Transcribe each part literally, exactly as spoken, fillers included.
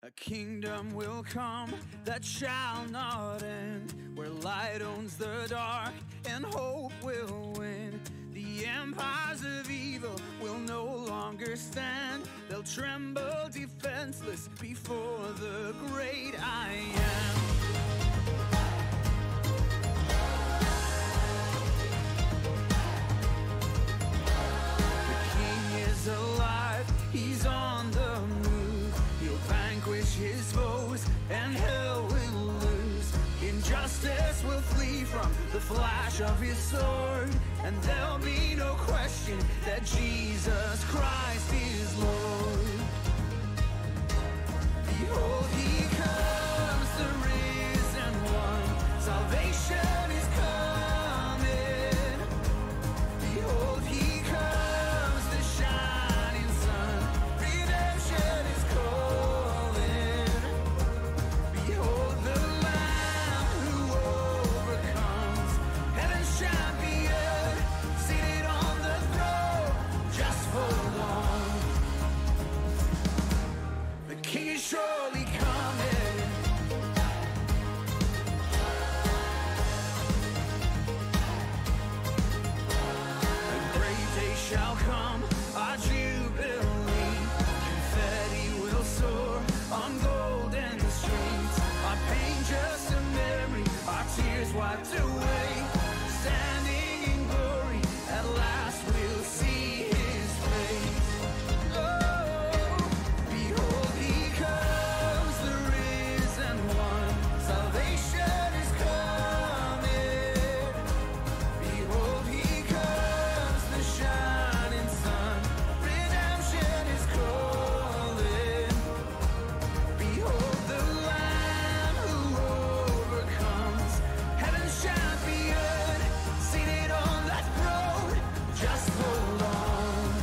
A kingdom will come that shall not end, where light owns the dark and hope will win. The empires of evil will no longer stand. They'll tremble defenseless before the great I am. The King is alive, he's on the move. He'll vanquish his foes and hell will lose. Injustice will flee from the flash of his sword, and there'll be no question that Jesus Christ is Lord. Behold, he comes, the risen one. Salvation is coming. Behold, he comes, the shining sun. Redemption is calling. Behold, the Lamb who overcomes. Heaven's champion, seated on the throne, just for one. The King is surely coming. A great day shall come, our jubilee. Confetti will soar on golden streets. Our pain just a memory, our tears wiped away. Standing in glory, at last we'll see his face. Oh, behold, he comes, the risen one. Salvation is coming. Behold, he comes, the shining sun. Redemption is calling. Behold, the Lamb who overcomes. Heaven's champion, seated on that throne, just for long.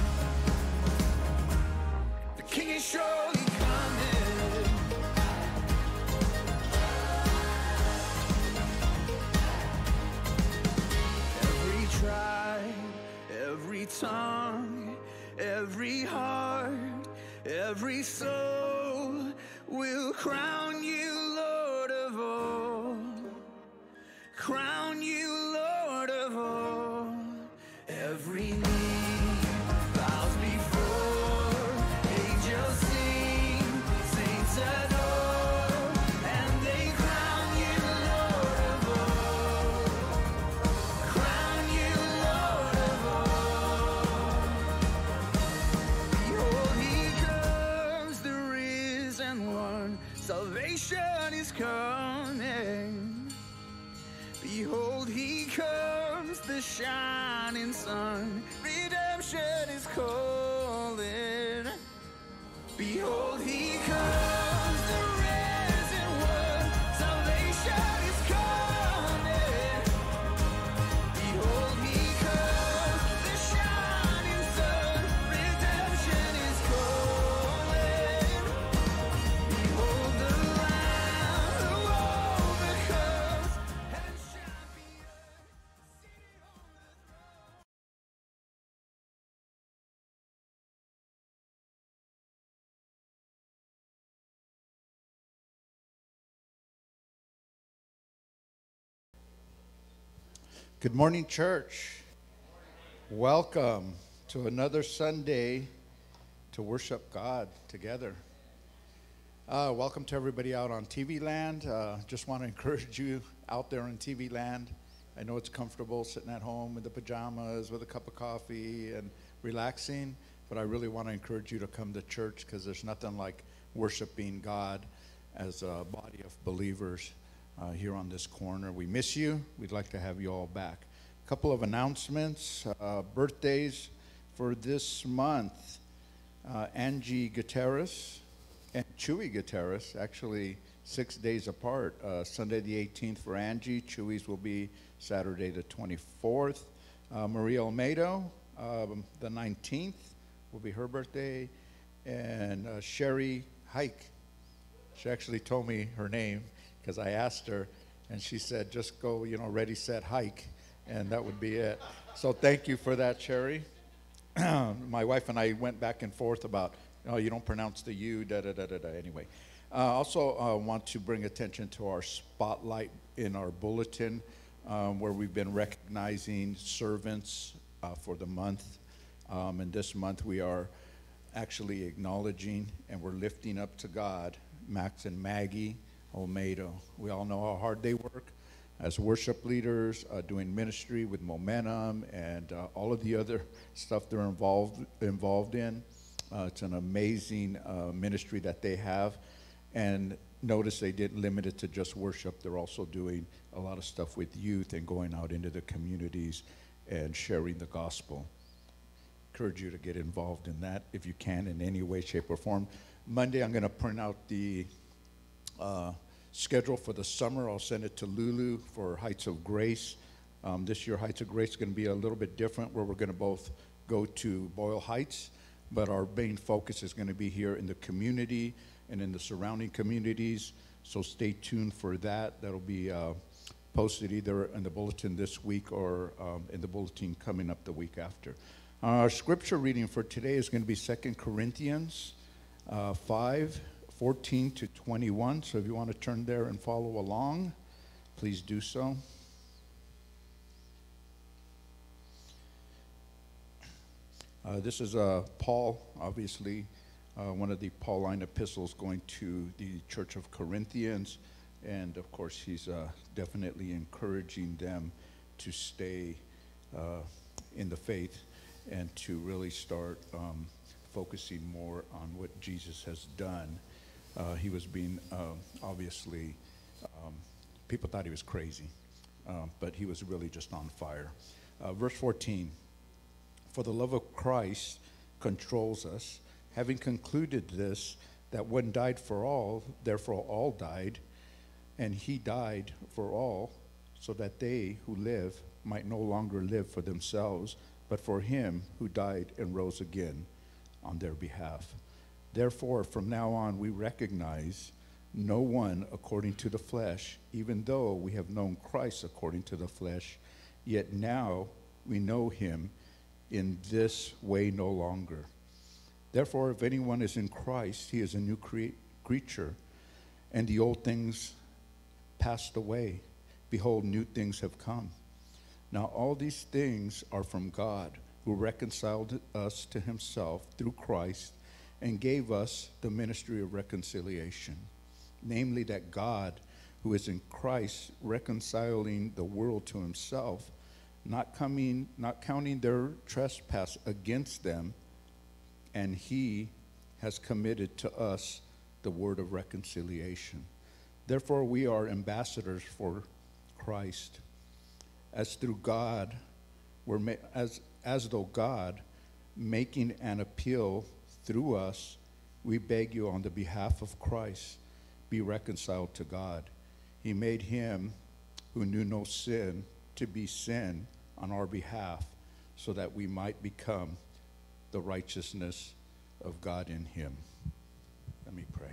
The King is surely coming. Every tribe, every tongue, every heart, every soul will crown you Lord of all. Crown you Lord of all. Every knee bows before, angels sing, saints adore, and they crown you Lord of all. Crown you Lord of all. Behold, he comes, the risen one. Salvation is coming. Behold, he comes, the shining sun. Redemption is calling. Behold, he comes, the risen one. Salvation is coming. Behold, he comes, the shining sun. Redemption is calling. Behold, the Lamb who overcomes. Heaven's champion, seated on the throne. Good morning, church. Welcome to another Sunday to worship God together. Uh, welcome to everybody out on T V land. Uh, just want to encourage you out there on T V land. I know it's comfortable sitting at home in the pajamas with a cup of coffee and relaxing, but I really want to encourage you to come to church because there's nothing like worshiping God as a body of believers. Uh, here on this corner. We miss you. We'd like to have you all back. A couple of announcements. Uh, birthdays for this month. Uh, Angie Gutierrez and Chewy Gutierrez, actually six days apart. Uh, Sunday the eighteenth for Angie. Chewy's will be Saturday the twenty-fourth. Uh, Maria Almeida, um, the nineteenth will be her birthday. And uh, Sherry Hike. She actually told me her name, because I asked her, and she said, just go, you know, ready, set, hike, and that would be it. So thank you for that, Sherry. My wife and I went back and forth about, oh, you don't pronounce the U, da da da da da. Anyway, I also uh, want to bring attention to our spotlight in our bulletin, um, where we've been recognizing servants uh, for the month. Um, and this month we are actually acknowledging and we're lifting up to God Max and Maggie Olmedo. We all know how hard they work as worship leaders, uh, doing ministry with Momentum and uh, all of the other stuff they're involved involved in. Uh, it's an amazing uh, ministry that they have. And notice they didn't limit it to just worship. They're also doing a lot of stuff with youth and going out into the communities and sharing the gospel. Encourage you to get involved in that if you can in any way, shape, or form. Monday, I'm going to print out the uh, schedule for the summer. I'll send it to Lulu for Heights of Grace. Um, this year, Heights of Grace is going to be a little bit different, where we're going to both go to Boyle Heights, but our main focus is going to be here in the community and in the surrounding communities. So stay tuned for that. That'll be uh, posted either in the bulletin this week or um, in the bulletin coming up the week after. Our scripture reading for today is going to be Second Corinthians uh, five, fourteen to twenty-one. So if you want to turn there and follow along, please do so. Uh, this is uh, Paul, obviously, uh, one of the Pauline epistles going to the Church of Corinthians. And, of course, he's uh, definitely encouraging them to stay uh, in the faith and to really start um, focusing more on what Jesus has done. Uh, he was being, uh, obviously, um, people thought he was crazy, uh, but he was really just on fire. Uh, verse fourteen, for the love of Christ controls us, having concluded this, that one died for all, therefore all died, and he died for all, so that they who live might no longer live for themselves, but for him who died and rose again on their behalf. Therefore, from now on, we recognize no one according to the flesh, even though we have known Christ according to the flesh, yet now we know him in this way no longer. Therefore, if anyone is in Christ, he is a new cre- creature, and the old things passed away. Behold, new things have come. Now all these things are from God, who reconciled us to himself through Christ and gave us the ministry of reconciliation. Namely, that God, who is in Christ, reconciling the world to himself, not coming, not counting their trespass against them, and he has committed to us the word of reconciliation. Therefore, we are ambassadors for Christ, as through God, we're ma- as as though God, making an appeal through us, we beg you on the behalf of Christ, be reconciled to God. He made him who knew no sin to be sin on our behalf, so that we might become the righteousness of God in him. Let me pray.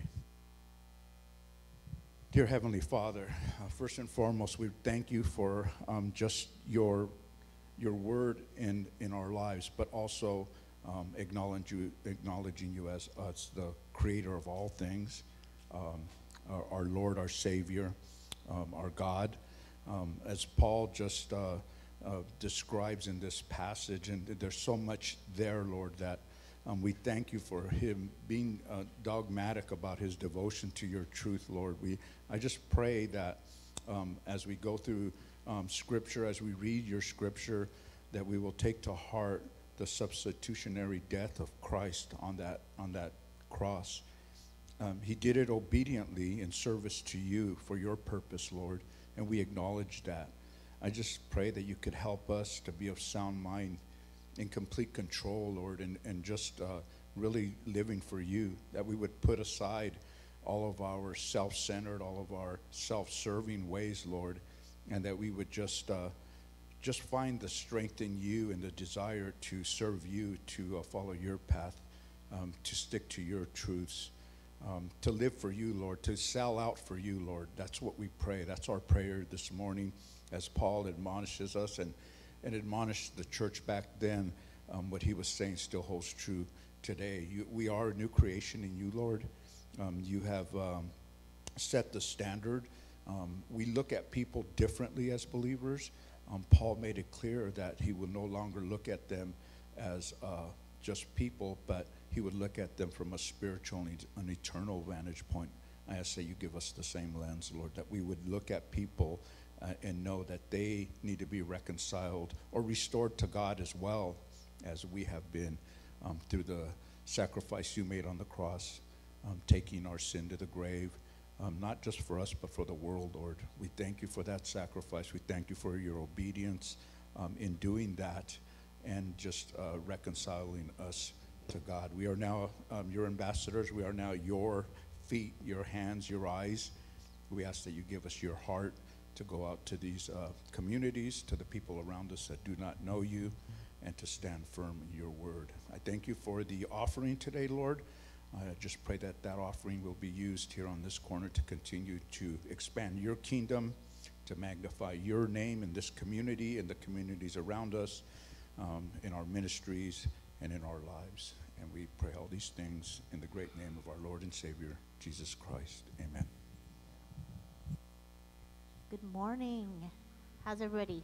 Dear Heavenly Father, uh, first and foremost, we thank you for um, just your your word in, in our lives, but also um, acknowledge you, acknowledging you as us, the creator of all things, um, our, our Lord, our Savior, um, our God. Um, as Paul just uh, uh, describes in this passage, and there's so much there, Lord, that Um, we thank you for him being uh, dogmatic about his devotion to your truth, Lord. We, I just pray that um, as we go through um, Scripture, as we read your Scripture, that we will take to heart the substitutionary death of Christ on that on that cross. Um, he did it obediently in service to you for your purpose, Lord, and we acknowledge that. I just pray that you could help us to be of sound mind, in complete control, Lord, and, and just uh, really living for you, that we would put aside all of our self-centered, all of our self-serving ways, Lord, and that we would just uh, just find the strength in you and the desire to serve you, to uh, follow your path, um, to stick to your truths, um, to live for you, Lord, to sell out for you, Lord. That's what we pray. That's our prayer this morning, as Paul admonishes us and and admonished the church back then. Um, what he was saying still holds true today. You, we are a new creation in you, Lord, Um, you have um, set the standard. Um, we look at people differently as believers. Um, Paul made it clear that he would no longer look at them as uh, just people, but he would look at them from a spiritual and an eternal vantage point. I ask that you give us the same lens, Lord, that we would look at people uh, and know that they need to be reconciled or restored to God as well as we have been um, through the sacrifice you made on the cross, um, taking our sin to the grave. Um, not just for us, but for the world, Lord. We thank you for that sacrifice. We thank you for your obedience um, in doing that and just uh, reconciling us to God. We are now um, your ambassadors. We are now your feet, your hands, your eyes. We ask that you give us your heart to go out to these uh, communities, to the people around us that do not know you, and to stand firm in your word. I thank you for the offering today, Lord. I just pray that that offering will be used here on this corner to continue to expand your kingdom, to magnify your name in this community and the communities around us, um, in our ministries and in our lives. And we pray all these things in the great name of our Lord and Savior, Jesus Christ. Amen. Good morning. How's everybody?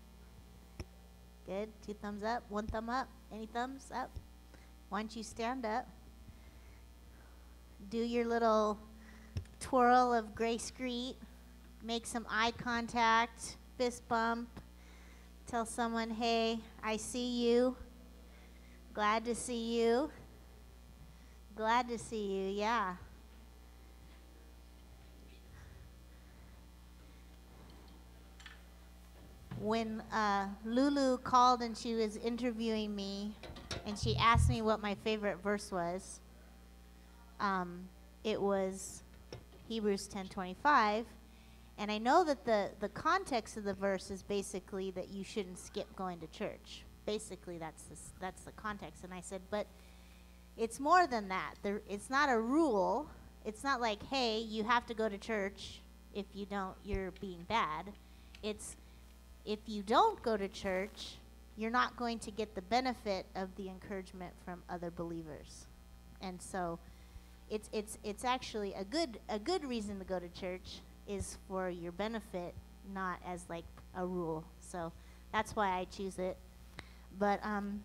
Good? Two thumbs up? One thumb up? Any thumbs up? Why don't you stand up? Do your little twirl of grace greet, make some eye contact, fist bump, tell someone, hey, I see you, glad to see you, glad to see you, yeah. When uh, Lulu called and she was interviewing me, and she asked me what my favorite verse was, Um, it was Hebrews ten twenty-five, and I know that the, the context of the verse is basically that you shouldn't skip going to church. Basically, that's the, that's the context. And I said, but it's more than that. There, it's not a rule. It's not like, hey, you have to go to church. If you don't, you're being bad. It's if you don't go to church, you're not going to get the benefit of the encouragement from other believers. And so It's it's it's actually a good a good reason to go to church is for your benefit, not as like a rule. So that's why I choose it. But um,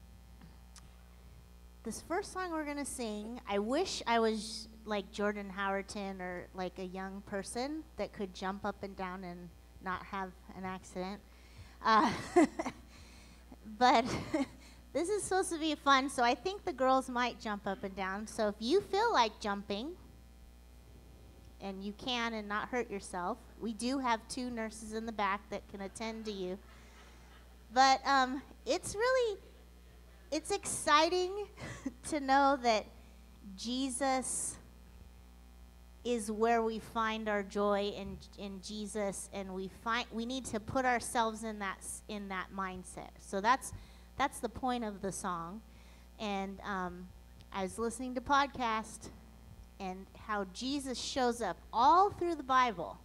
this first song we're gonna sing, I wish I was like Jordan Howerton or like a young person that could jump up and down and not have an accident. Uh, but. This is supposed to be fun, so I think the girls might jump up and down. So if you feel like jumping, and you can and not hurt yourself, we do have two nurses in the back that can attend to you. But um, it's really, it's exciting to know that Jesus is where we find our joy in in Jesus, and we find we need to put ourselves in that in that mindset. So that's. That's the point of the song. And um, I was listening to podcast and how Jesus shows up all through the Bible.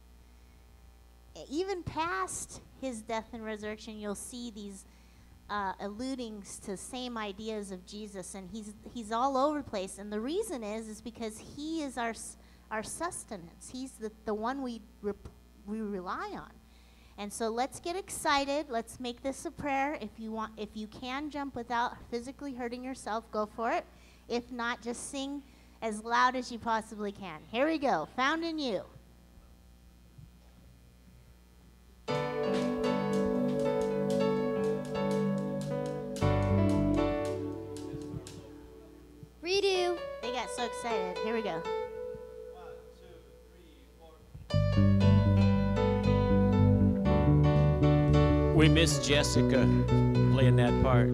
Even past his death and resurrection, you'll see these uh, alluding to same ideas of Jesus, and he's he's all over the place. And the reason is is because he is our our sustenance. He's the, the one we rep- we rely on. And so let's get excited. Let's make this a prayer. If you want, if you can jump without physically hurting yourself, go for it. If not, just sing as loud as you possibly can. Here we go. Found in you. Redo. They got so excited. Here we go. One, two, three, four. We miss Jessica playing that part.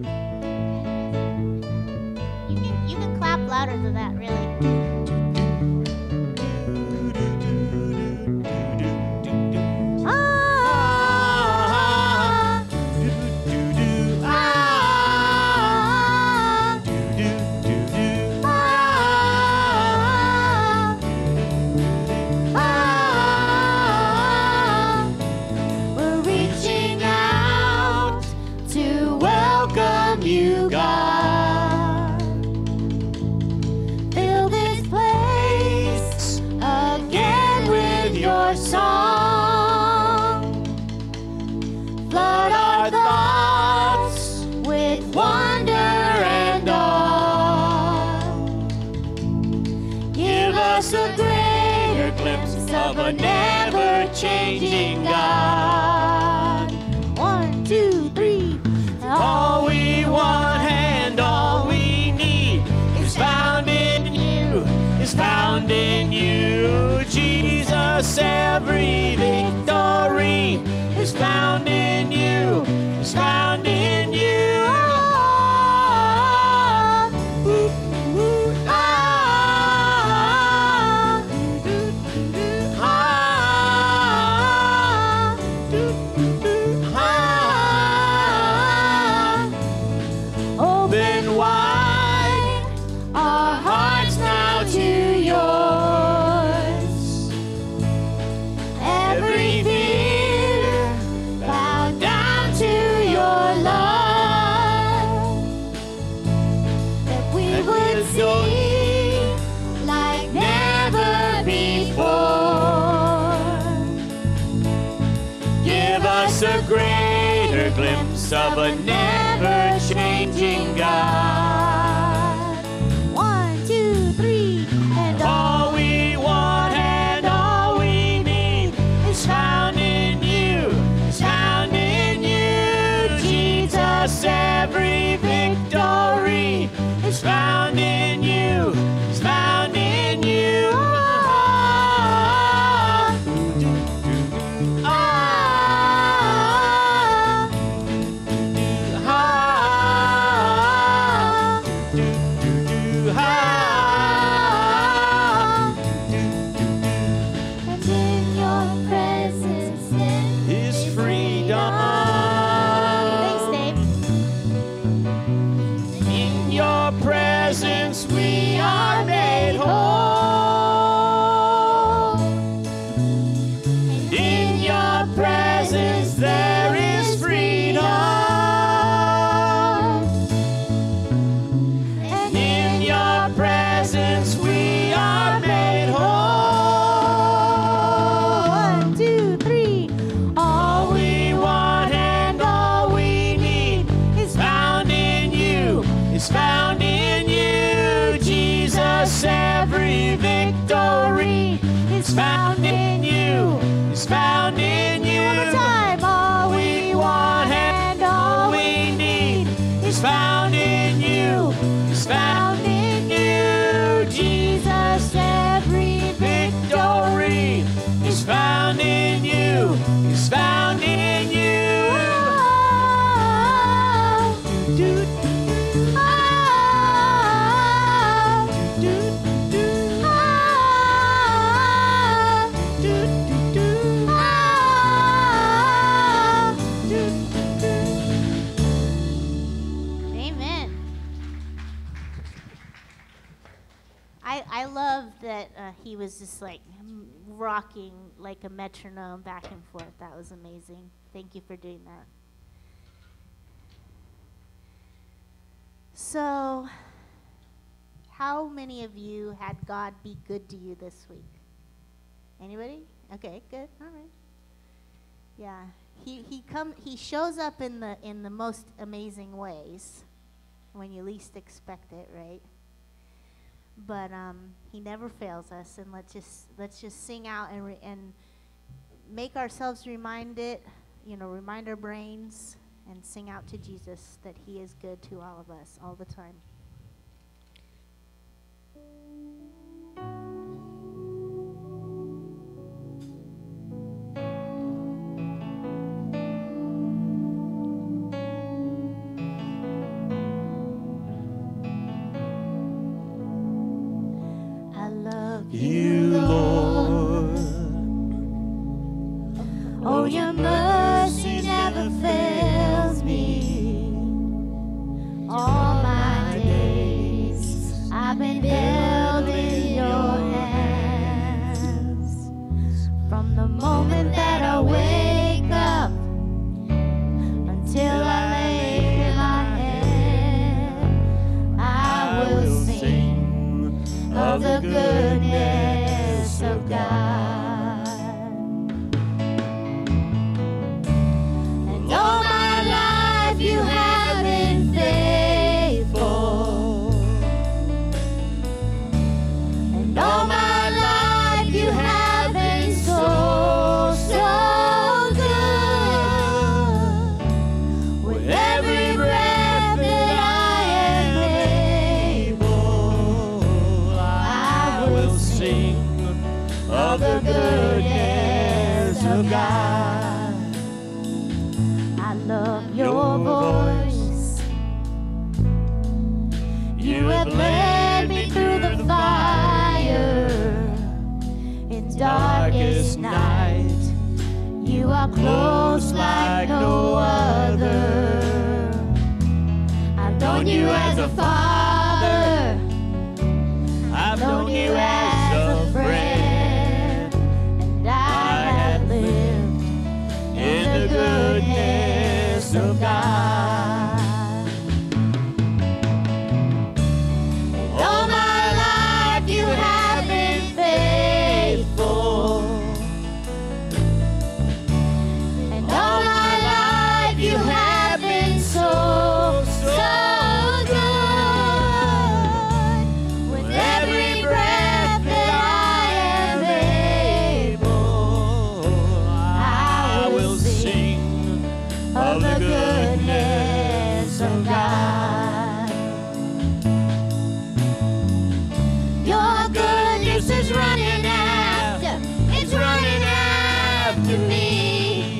You can, you can clap louder than that, really. You, God, fill this place. changing God. One, two, three. All we want and all we need is found in you, is found in you. Jesus, every victory is found in you, is found in you. Open wide our hearts now to yours. Every fear bow down to your love. That we would see like never before. Give us a greater glimpse of a never-changing God. One, two, three, and All we want and all we need is found in you, is found in you. Jesus, every victory is found in you, is found in you. Ah, ah, ah, ah. and in your presence then Is freedom. Thanks, Dave. In your presence we are made whole. And in your presence there is freedom. And in your presence we are made whole. One, two, three. All we want and all we need is found in you, is found in you. Jesus, every victory is found in you, is found in you. One more time. All We want and all we need is found in you, is found in you. Jesus, every victory is found in you, is found in you. Amen. I I love that uh, he was just like m- rocking like a metronome back and forth. That was amazing. Thank you for doing that. So, how many of you had God be good to you this week? Anybody? Okay, good. All right. Yeah, he he come he shows up in the in the most amazing ways when you least expect it, right? But um, he never fails us, and let's just let's just sing out and re- and make ourselves remind it, you know, remind our brains and sing out to Jesus that he is good to all of us all the time. I love You, Lord, Oh, your mercy never fails me. All my days I've been held in your hands. From the moment that I wake up until I lay my head, I will sing of the goodness of God. And all my life you have been faithful. And all my life you have been so, so of the goodness of God. I love your voice. You have led me through the fire in darkest night. You are close like no other. I've known you as a father. I've known you as a friend, and I have lived in the goodness of God. And all my life you have been faithful. And all my life you have been so, so good. With every breath that I am able, I will sing of the goodness of God. Your goodness is running after, it's running after me.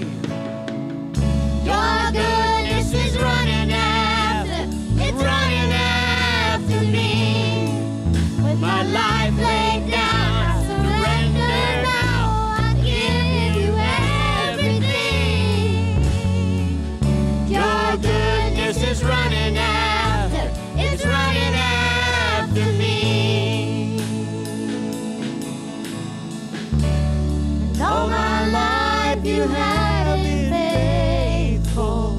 Your goodness is running after, it's running after me. With my life laid down, I surrender now. I give you everything. Your goodness is running after, it's running after me. And all my life you have been faithful.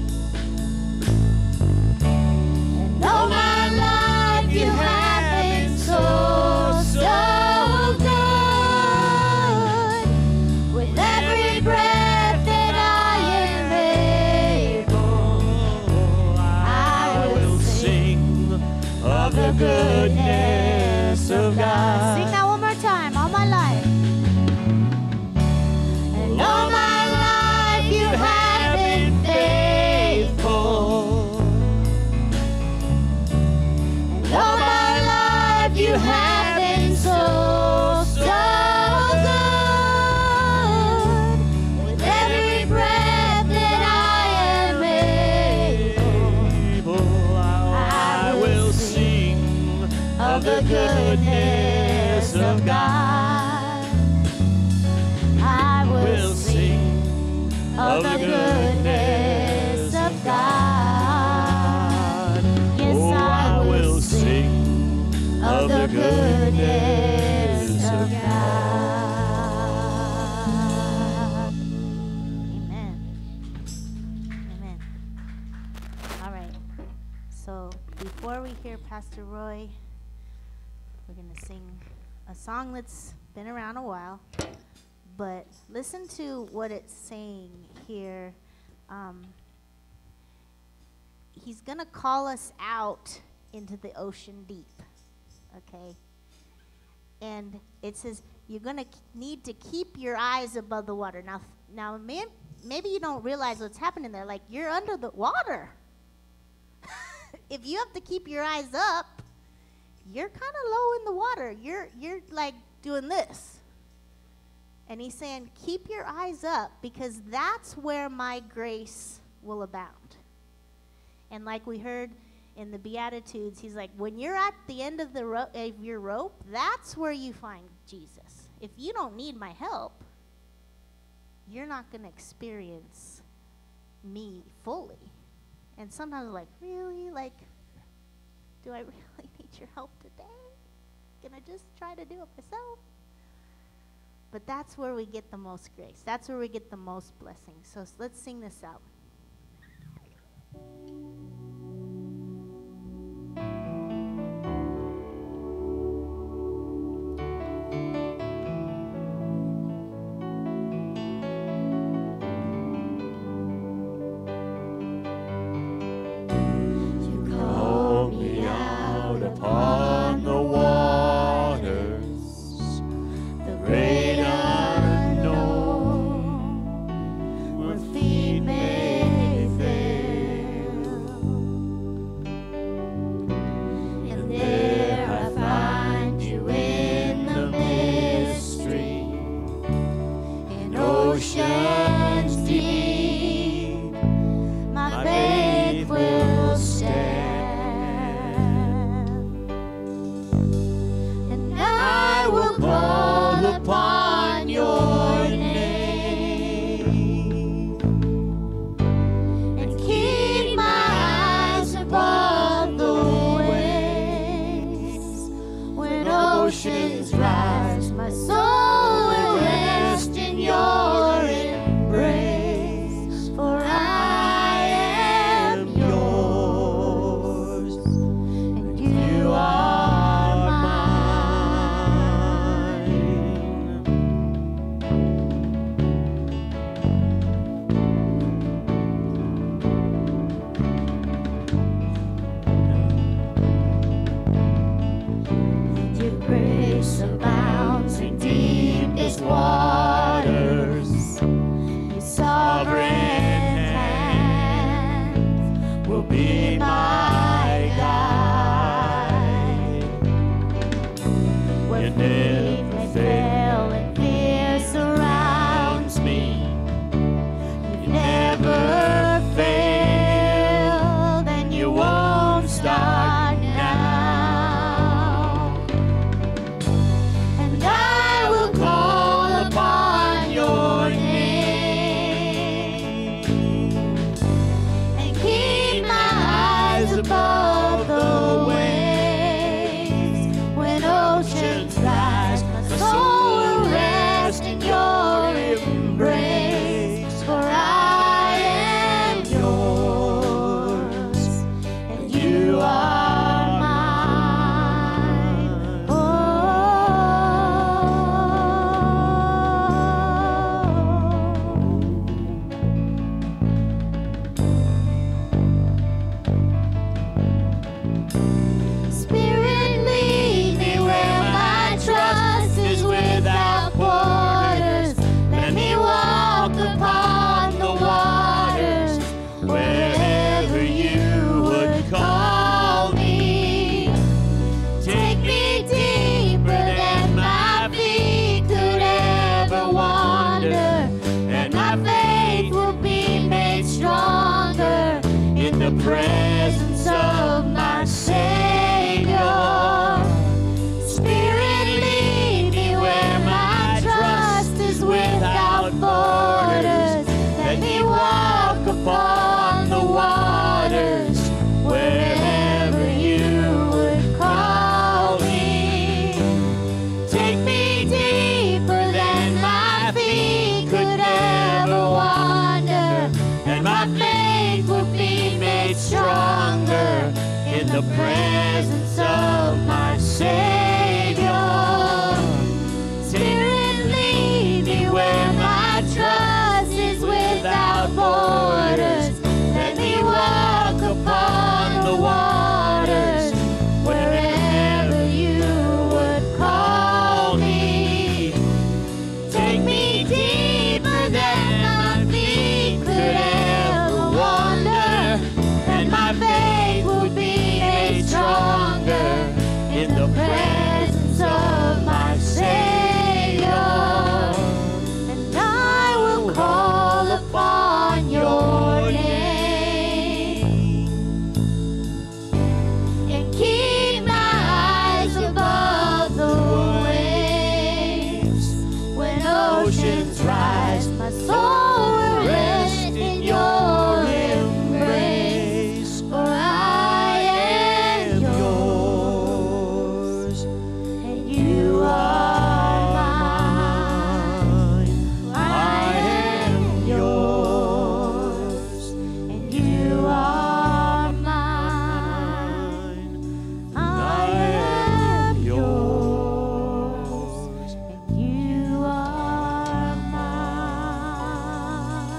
And all my life you have been so, so good. With every breath that I am able, I will sing of the goodness of God. Sing that one more time, all my life. And all my life you have been faithful. And all my life you have been so, so good. With every breath that I am able, I will sing of the goodness of God. I Will will sing of the goodness of God. Yes, Oh, I will sing sing of the goodness of God. God. Amen. Amen. All right. So before we hear Pastor Roy, we're going to sing a song that's been around a while. But listen to what it's saying here. Um, he's going to call us out into the ocean deep. Okay? And it says you're going to need to keep your eyes above the water. Now, now may, maybe you don't realize what's happening there. Like, you're under the water. If you have to keep your eyes up, you're kind of low in the water. You're, you're like doing this. And he's saying, keep your eyes up, because that's where my grace will abound. And like we heard in the Beatitudes, he's like, when you're at the end of, the ro- of your rope, that's where you find Jesus. If you don't need my help, you're not going to experience me fully. And sometimes I'm like, really? Like, do I really need your help today? Can I just try to do it myself? But that's where we get the most grace. That's where we get the most blessing. So s- let's sing this out. You Call me out upon the waters, the great unknown, where feet may be my guide. When You faith never may fail. fail and fear surrounds me, you never failed and you won't start now. And I will call upon your name and keep my eyes above the waves. When oceans rise, my soul will rest in your embrace. For I am yours, and you are mine. Oh. Spirit, lead me where my trust is without borders. Let me walk upon the waters wherever you would call me. Take me deeper than my feet could ever wander, and my faith will be made stronger in the presence of my Savior. Spirit, lead me where my trust is without borders. Let me walk upon the waters wherever you would call me. Take me deeper than my feet could ever wander, and my faith will be made stronger in the presence of my Savior. Spirit, lead me where my trust is without borders. Let me walk upon the waters wherever you would call me. Take me deeper than my feet could ever wander, and my faith will be made stronger in the presence of my Savior. And I will call upon your name and keep my eyes above the waves. When oceans rise, my soul will rest in your embrace. For I am yours, and you are mine. I am yours, and you are mine. I am yours, and you are mine.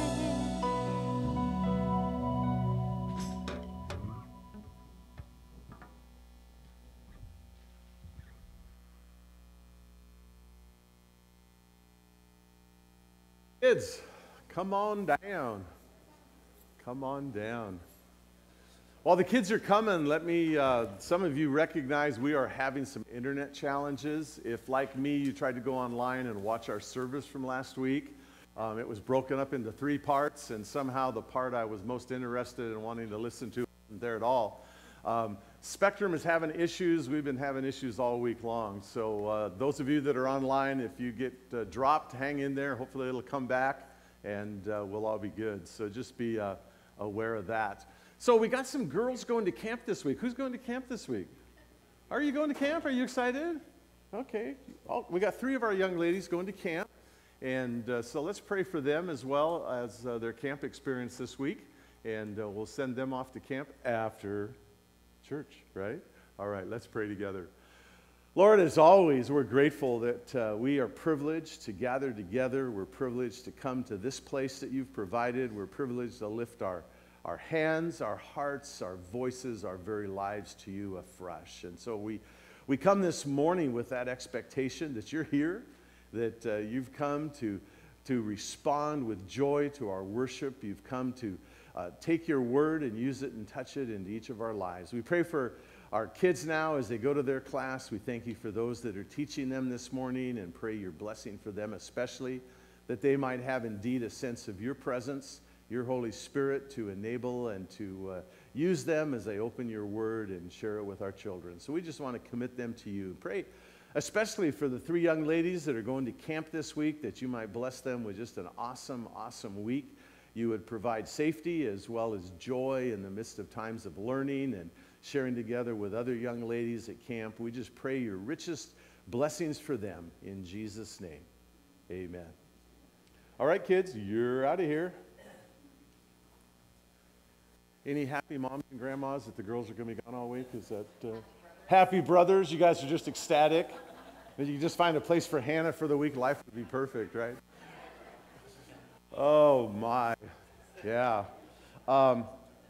Kids, come on down. Come on down. While the kids are coming, let me, uh, some of you recognize we are having some internet challenges. If, like me, you tried to go online and watch our service from last week, um, it was broken up into three parts, and somehow the part I was most interested in wanting to listen to wasn't there at all. Um, Spectrum is having issues. We've been having issues all week long. So uh, those of you that are online, if you get uh, dropped, hang in there. Hopefully it'll come back, and uh, we'll all be good. So just be uh, aware of that. So we got some girls going to camp this week. Who's going to camp this week? Are you going to camp? Are you excited? Okay. Oh, we got three of our young ladies going to camp. And uh, so let's pray for them as well as uh, their camp experience this week. And uh, we'll send them off to camp after church, right? All right, let's pray together. Lord, as always, we're grateful that uh, we are privileged to gather together. We're privileged to come to this place that you've provided. We're privileged to lift our, our hands, our hearts, our voices, our very lives to you afresh. And so we, we come this morning with that expectation that you're here, that uh, you've come to, to respond with joy to our worship. You've come to uh, take your word and use it and touch it into each of our lives. We pray for our kids now as they go to their class. We thank you for those that are teaching them this morning and pray your blessing for them especially, that they might have indeed a sense of your presence, your Holy Spirit to enable and to uh, use them as they open your word and share it with our children. So we just want to commit them to you. Pray especially for the three young ladies that are going to camp this week, that you might bless them with just an awesome, awesome week. You would provide safety as well as joy in the midst of times of learning and sharing together with other young ladies at camp. We just pray your richest blessings for them in Jesus' name. Amen. All right, kids, you're out of here. Any happy moms and grandmas that the girls are going to be gone all week? Is that uh, happy brothers? You guys are just ecstatic. If you just find a place for Hannah for the week, life would be perfect, right? Oh, my. Yeah. Um,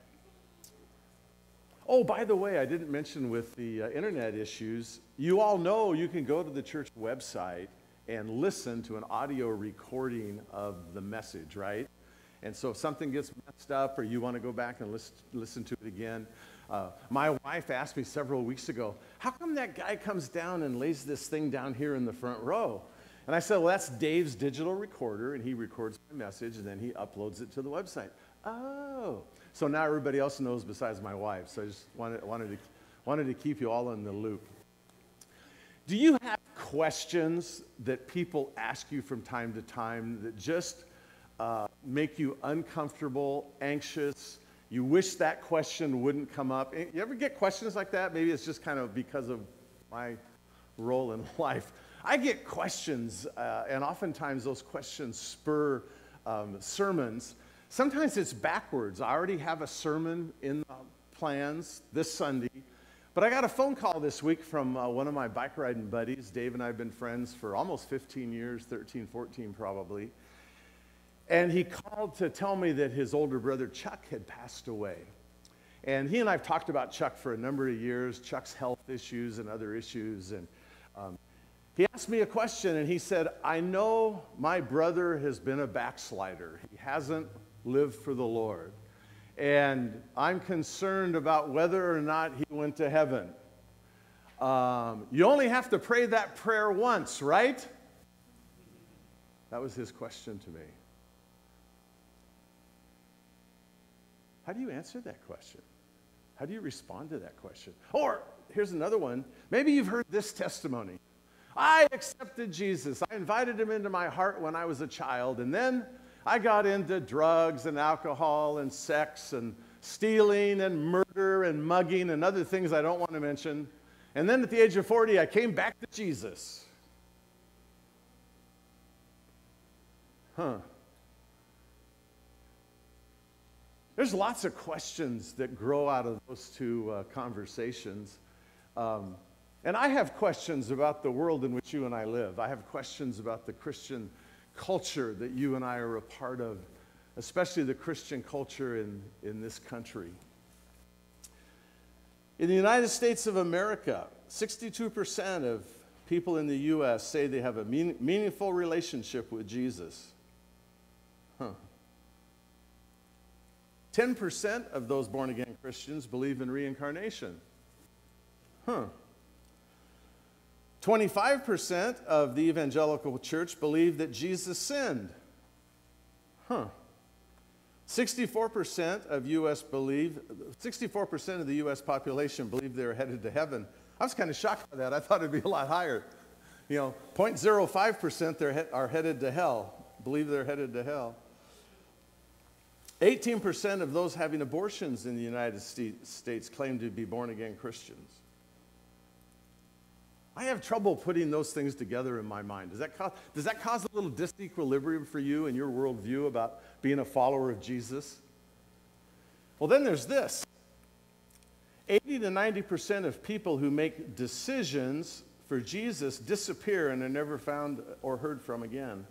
oh, by the way, I didn't mention with the uh, internet issues, you all know you can go to the church website and listen to an audio recording of the message, right? And so if something gets messed up or you want to go back and listen, listen to it again, uh, my wife asked me several weeks ago, how come that guy comes down and lays this thing down here in the front row? And I said, well, that's Dave's digital recorder, and he records my message, and then he uploads it to the website. Oh. So now everybody else knows besides my wife. So I just wanted, wanted, to, wanted to keep you all in the loop. Do you have questions that people ask you from time to time that just uh, make you uncomfortable, anxious? You wish that question wouldn't come up. You ever get questions like that? Maybe it's just kind of because of my role in life. I get questions, uh, and oftentimes those questions spur um, sermons. Sometimes it's backwards. I already have a sermon in the plans this Sunday, but I got a phone call this week from uh, one of my bike riding buddies. Dave and I have been friends for almost fifteen years, thirteen, fourteen probably. And he called to tell me that his older brother Chuck had passed away. And he and I have talked about Chuck for a number of years, Chuck's health issues and other issues. And um, he asked me a question, and he said, I know my brother has been a backslider. He hasn't lived for the Lord. And I'm concerned about whether or not he went to heaven. Um, you only have to pray that prayer once, right? That was his question to me. How do you answer that question? How do you respond to that question? Or, here's another one. Maybe you've heard this testimony. I accepted Jesus. I invited him into my heart when I was a child, and then I got into drugs and alcohol and sex and stealing and murder and mugging and other things I don't want to mention. And then at the age of forty, I came back to Jesus. Huh. There's lots of questions that grow out of those two uh, conversations. Um, and I have questions about the world in which you and I live. I have questions about the Christian culture that you and I are a part of, especially the Christian culture in, in this country. In the United States of America, sixty-two percent of people in the U S say they have a mean, meaningful relationship with Jesus. Huh. ten percent of those born-again Christians believe in reincarnation. Huh. twenty-five percent of the evangelical church believe that Jesus sinned. Huh. sixty-four percent of U S believe, sixty-four percent of the U S population believe they're headed to heaven. I was kind of shocked by that. I thought it'd be a lot higher. You know, zero point zero five percent they're he- are headed to hell, believe they're headed to hell. eighteen percent of those having abortions in the United States claim to be born-again Christians. I have trouble putting those things together in my mind. Does that cause, does that cause a little disequilibrium for you in your worldview about being a follower of Jesus? Well, then there's this. eighty to ninety percent of people who make decisions for Jesus disappear and are never found or heard from again.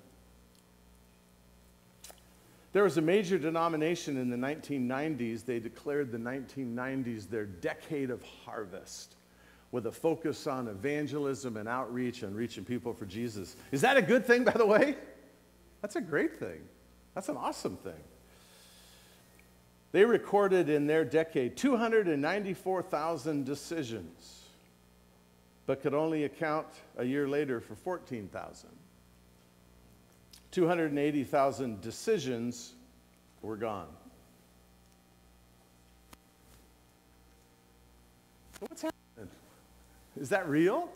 There was a major denomination in the nineteen nineties. They declared the nineteen nineties their decade of harvest, with a focus on evangelism and outreach and reaching people for Jesus. Is that a good thing, by the way? That's a great thing. That's an awesome thing. They recorded in their decade two hundred ninety-four thousand decisions, but could only account a year later for fourteen thousand. two hundred eighty thousand decisions were gone. What's happening? Is that real?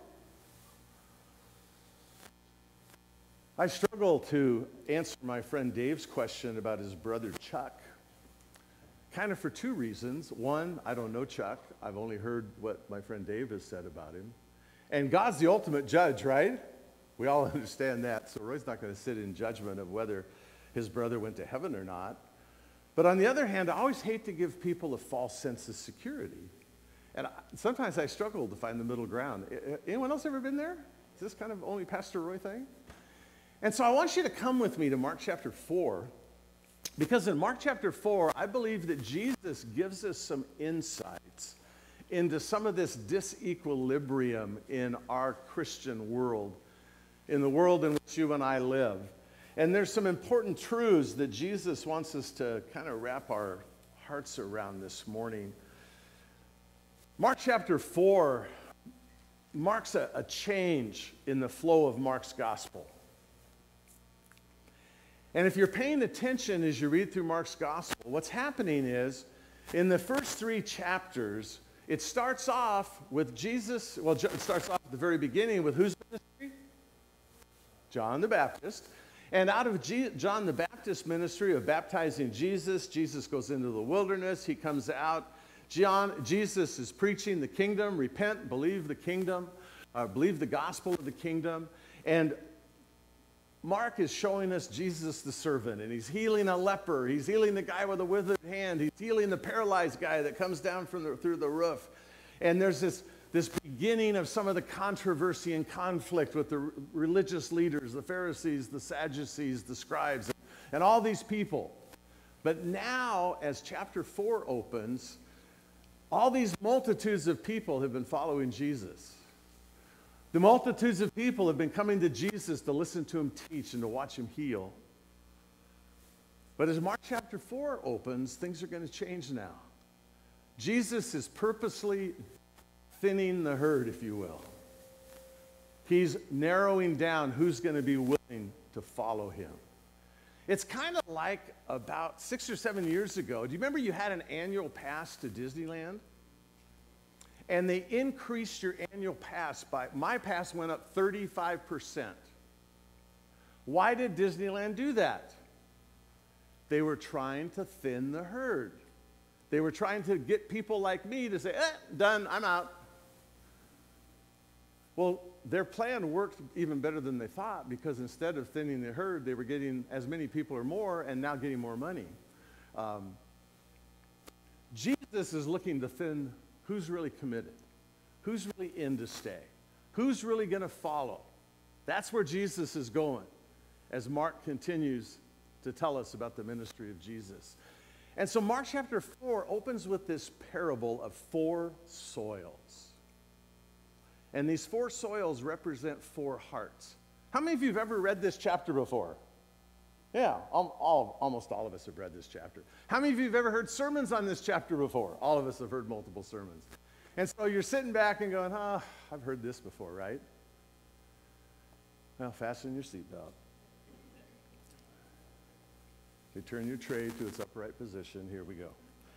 I struggle to answer my friend Dave's question about his brother Chuck, kind of for two reasons. One, I don't know Chuck. I've only heard what my friend Dave has said about him. And God's the ultimate judge, right? We all understand that. So Roy's not going to sit in judgment of whether his brother went to heaven or not. But on the other hand, I always hate to give people a false sense of security. And I, sometimes I struggle to find the middle ground. Anyone else ever been there? Is this kind of only Pastor Roy thing? And so I want you to come with me to Mark chapter four, because in Mark chapter four, I believe that Jesus gives us some insights into some of this disequilibrium in our Christian world, in the world in which you and I live. And there's some important truths that Jesus wants us to kind of wrap our hearts around this morning. Mark chapter four marks a, a change in the flow of Mark's gospel. And if you're paying attention as you read through Mark's gospel, what's happening is, in the first three chapters, it starts off with Jesus, well, it starts off at the very beginning with whose ministry? John the Baptist. And out of G- John the Baptist's ministry of baptizing Jesus, Jesus goes into the wilderness, he comes out. John, Jesus is preaching the kingdom, repent, believe the kingdom, uh, believe the gospel of the kingdom. And Mark is showing us Jesus the servant, and he's healing a leper, he's healing the guy with a withered hand, he's healing the paralyzed guy that comes down from the, through the roof. And there's this, this beginning of some of the controversy and conflict with the religious leaders, the Pharisees, the Sadducees, the scribes, and all these people. But now, as chapter four opens, all these multitudes of people have been following Jesus. The multitudes of people have been coming to Jesus to listen to him teach and to watch him heal. But as Mark chapter four opens, things are going to change now. Jesus is purposely thinning the herd, if you will. He's narrowing down who's going to be willing to follow him. It's kind of like about six or seven years ago. Do you remember you had an annual pass to Disneyland? And they increased your annual pass by, my pass went up thirty-five percent. Why did Disneyland do that? They were trying to thin the herd. They were trying to get people like me to say, eh, done, I'm out. Well, their plan worked even better than they thought, because instead of thinning the herd, they were getting as many people or more and now getting more money. Um, Jesus is looking to thin who's really committed, who's really in to stay, who's really going to follow. That's where Jesus is going as Mark continues to tell us about the ministry of Jesus. And so Mark chapter four opens with this parable of four soils. And these four soils represent four hearts. How many of you have ever read this chapter before? Yeah, all, all, almost all of us have read this chapter. How many of you have ever heard sermons on this chapter before? All of us have heard multiple sermons. And so you're sitting back and going, oh, I've heard this before, right? Now fasten your seatbelt. Return your tray to its upright position. Here we go.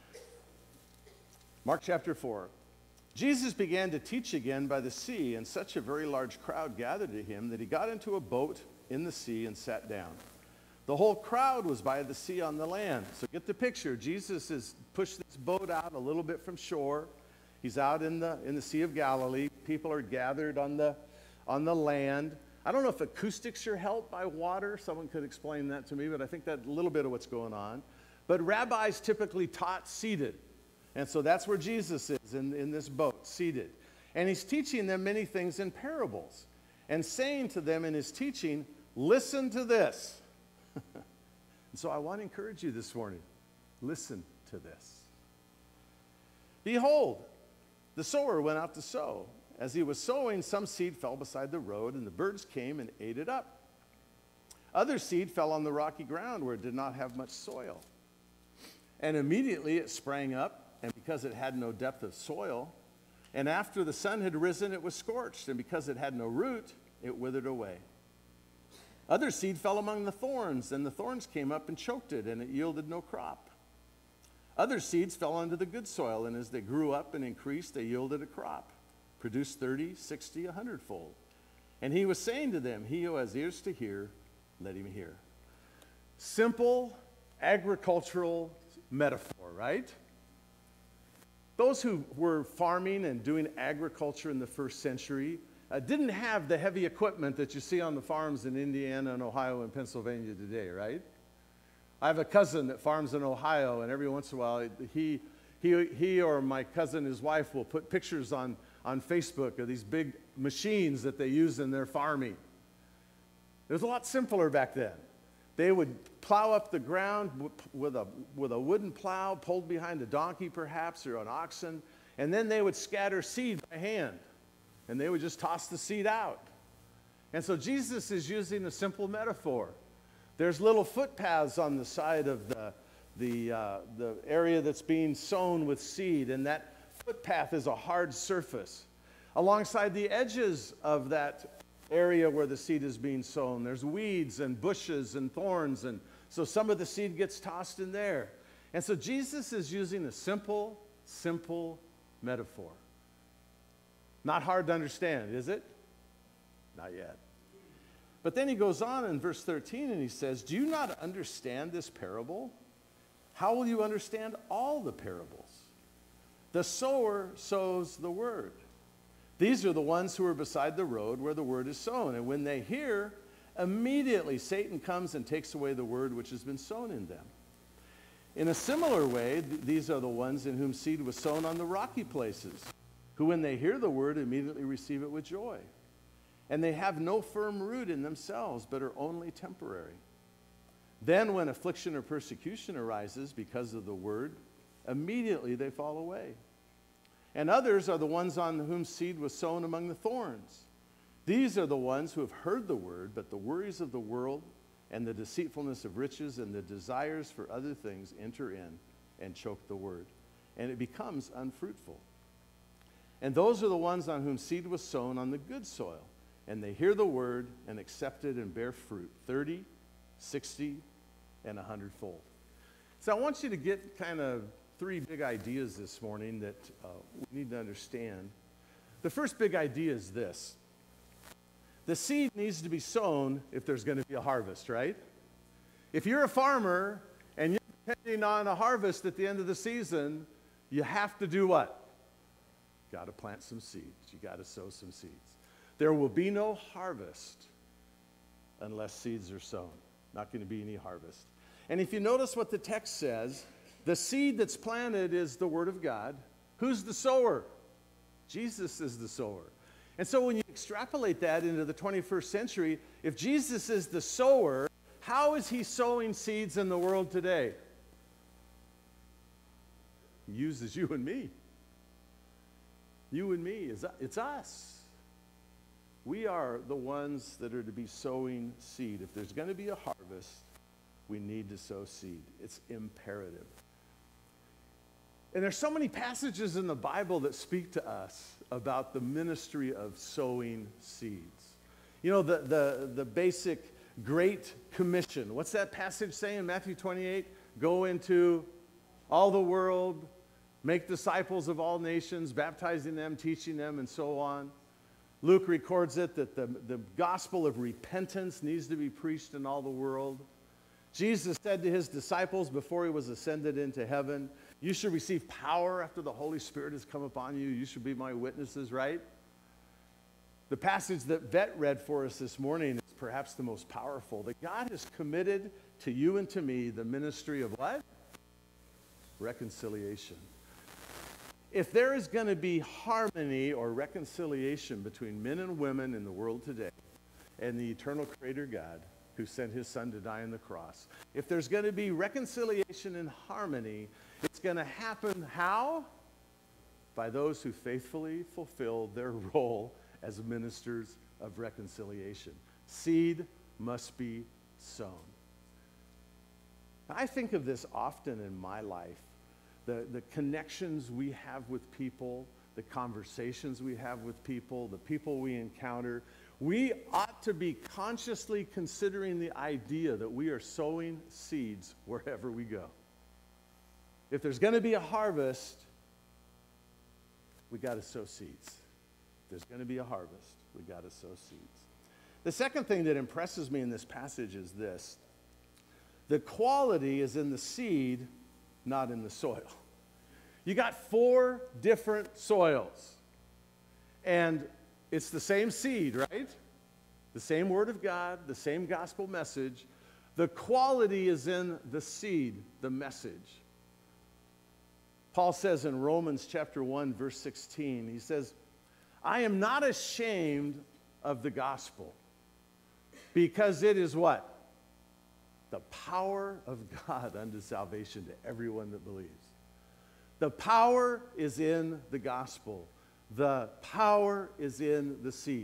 Mark chapter four. Jesus began to teach again by the sea, and such a very large crowd gathered to him that he got into a boat in the sea and sat down. The whole crowd was by the sea on the land. So get the picture. Jesus has pushed this boat out a little bit from shore. He's out in the, in the Sea of Galilee. People are gathered on the, on the land. I don't know if acoustics are helped by water. Someone could explain that to me, but I think that's a little bit of what's going on. But rabbis typically taught seated. And so that's where Jesus is, in, in this boat, seated. And he's teaching them many things in parables, and saying to them in his teaching, listen to this. And so I want to encourage you this morning, listen to this. Behold, the sower went out to sow. As he was sowing, some seed fell beside the road, and the birds came and ate it up. Other seed fell on the rocky ground where it did not have much soil. And immediately it sprang up, and because it had no depth of soil, and after the sun had risen, it was scorched, and because it had no root, it withered away. Other seed fell among the thorns, and the thorns came up and choked it, and it yielded no crop. Other seeds fell onto the good soil, and as they grew up and increased, they yielded a crop, produced thirty, sixty, a hundredfold. And he was saying to them, he who has ears to hear, let him hear. Simple agricultural metaphor, right? Those who were farming and doing agriculture in the first century uh, didn't have the heavy equipment that you see on the farms in Indiana and Ohio and Pennsylvania today, right? I have a cousin that farms in Ohio, and every once in a while, he, he, he or my cousin, his wife, will put pictures on, on Facebook of these big machines that they use in their farming. It was a lot simpler back then. They would plow up the ground with a, with a wooden plow pulled behind a donkey perhaps, or an oxen, and then they would scatter seed by hand, and they would just toss the seed out. And so Jesus is using a simple metaphor. There's little footpaths on the side of the, the, uh, the area that's being sown with seed, and that footpath is a hard surface. Alongside the edges of that area where the seed is being sown, there's weeds and bushes and thorns, and so some of the seed gets tossed in there. And so Jesus is using a simple, simple metaphor. Not hard to understand, is it? Not yet. But then he goes on in verse thirteen and he says, do you not understand this parable? How will you understand all the parables? The sower sows the word. These are the ones who are beside the road where the word is sown. And when they hear, immediately Satan comes and takes away the word which has been sown in them. In a similar way, th- these are the ones in whom seed was sown on the rocky places, who when they hear the word immediately receive it with joy. And they have no firm root in themselves, but are only temporary. Then when affliction or persecution arises because of the word, immediately they fall away. And others are the ones on whom seed was sown among the thorns. These are the ones who have heard the word, but the worries of the world and the deceitfulness of riches and the desires for other things enter in and choke the word, and it becomes unfruitful. And those are the ones on whom seed was sown on the good soil, and they hear the word and accept it and bear fruit, thirty, sixty, and a hundredfold. So I want you to get kind of three big ideas this morning that uh, we need to understand. The first big idea is this. The seed needs to be sown if there's going to be a harvest, right? If you're a farmer and you're depending on a harvest at the end of the season, you have to do what? Got to plant some seeds. You got to sow some seeds. There will be no harvest unless seeds are sown. Not going to be any harvest. And if you notice what the text says, the seed that's planted is the word of God. Who's the sower? Jesus is the sower. And so when you extrapolate that into the twenty-first century, if Jesus is the sower, how is he sowing seeds in the world today? He uses you and me. You and me, it's us. We are the ones that are to be sowing seed. If there's going to be a harvest, we need to sow seed. It's imperative. And there's so many passages in the Bible that speak to us about the ministry of sowing seeds. You know, the, the, the basic Great Commission. What's that passage saying in Matthew twenty-eight? Go into all the world, make disciples of all nations, baptizing them, teaching them, and so on. Luke records it that the, the gospel of repentance needs to be preached in all the world. Jesus said to his disciples before he was ascended into heaven, you should receive power after the Holy Spirit has come upon you. You should be my witnesses, right? The passage that Vet read for us this morning is perhaps the most powerful. That God has committed to you and to me the ministry of what? Reconciliation. If there is going to be harmony or reconciliation between men and women in the world today and the eternal Creator God who sent his Son to die on the cross, if there's going to be reconciliation and harmony, it's going to happen how? By those who faithfully fulfill their role as ministers of reconciliation. Seed must be sown. I think of this often in my life, the, the connections we have with people, the conversations we have with people, the people we encounter. We ought to be consciously considering the idea that we are sowing seeds wherever we go. If there's going to be a harvest, we got to sow seeds. If there's going to be a harvest, we got to sow seeds. The second thing that impresses me in this passage is this. The quality is in the seed, not in the soil. You got four different soils. And it's the same seed, right? The same Word of God, the same gospel message. The quality is in the seed, the message. Paul says in Romans chapter one, verse sixteen, he says, I am not ashamed of the gospel, because it is what? The power of God unto salvation to everyone that believes. The power is in the gospel. The power is in the seed.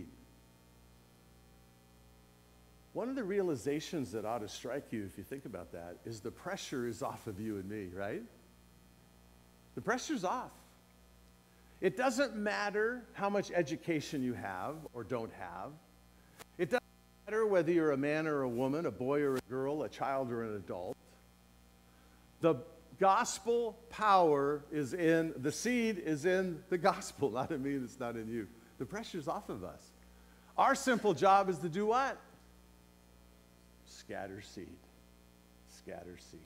One of the realizations that ought to strike you, if you think about that, is the pressure is off of you and me, right? The pressure's off. It doesn't matter how much education you have or don't have. It doesn't matter whether you're a man or a woman, a boy or a girl, a child or an adult. The gospel power is in, the seed is in the gospel, not in me, and it's not in you. The pressure's off of us. Our simple job is to do what? Scatter seed. Scatter seed.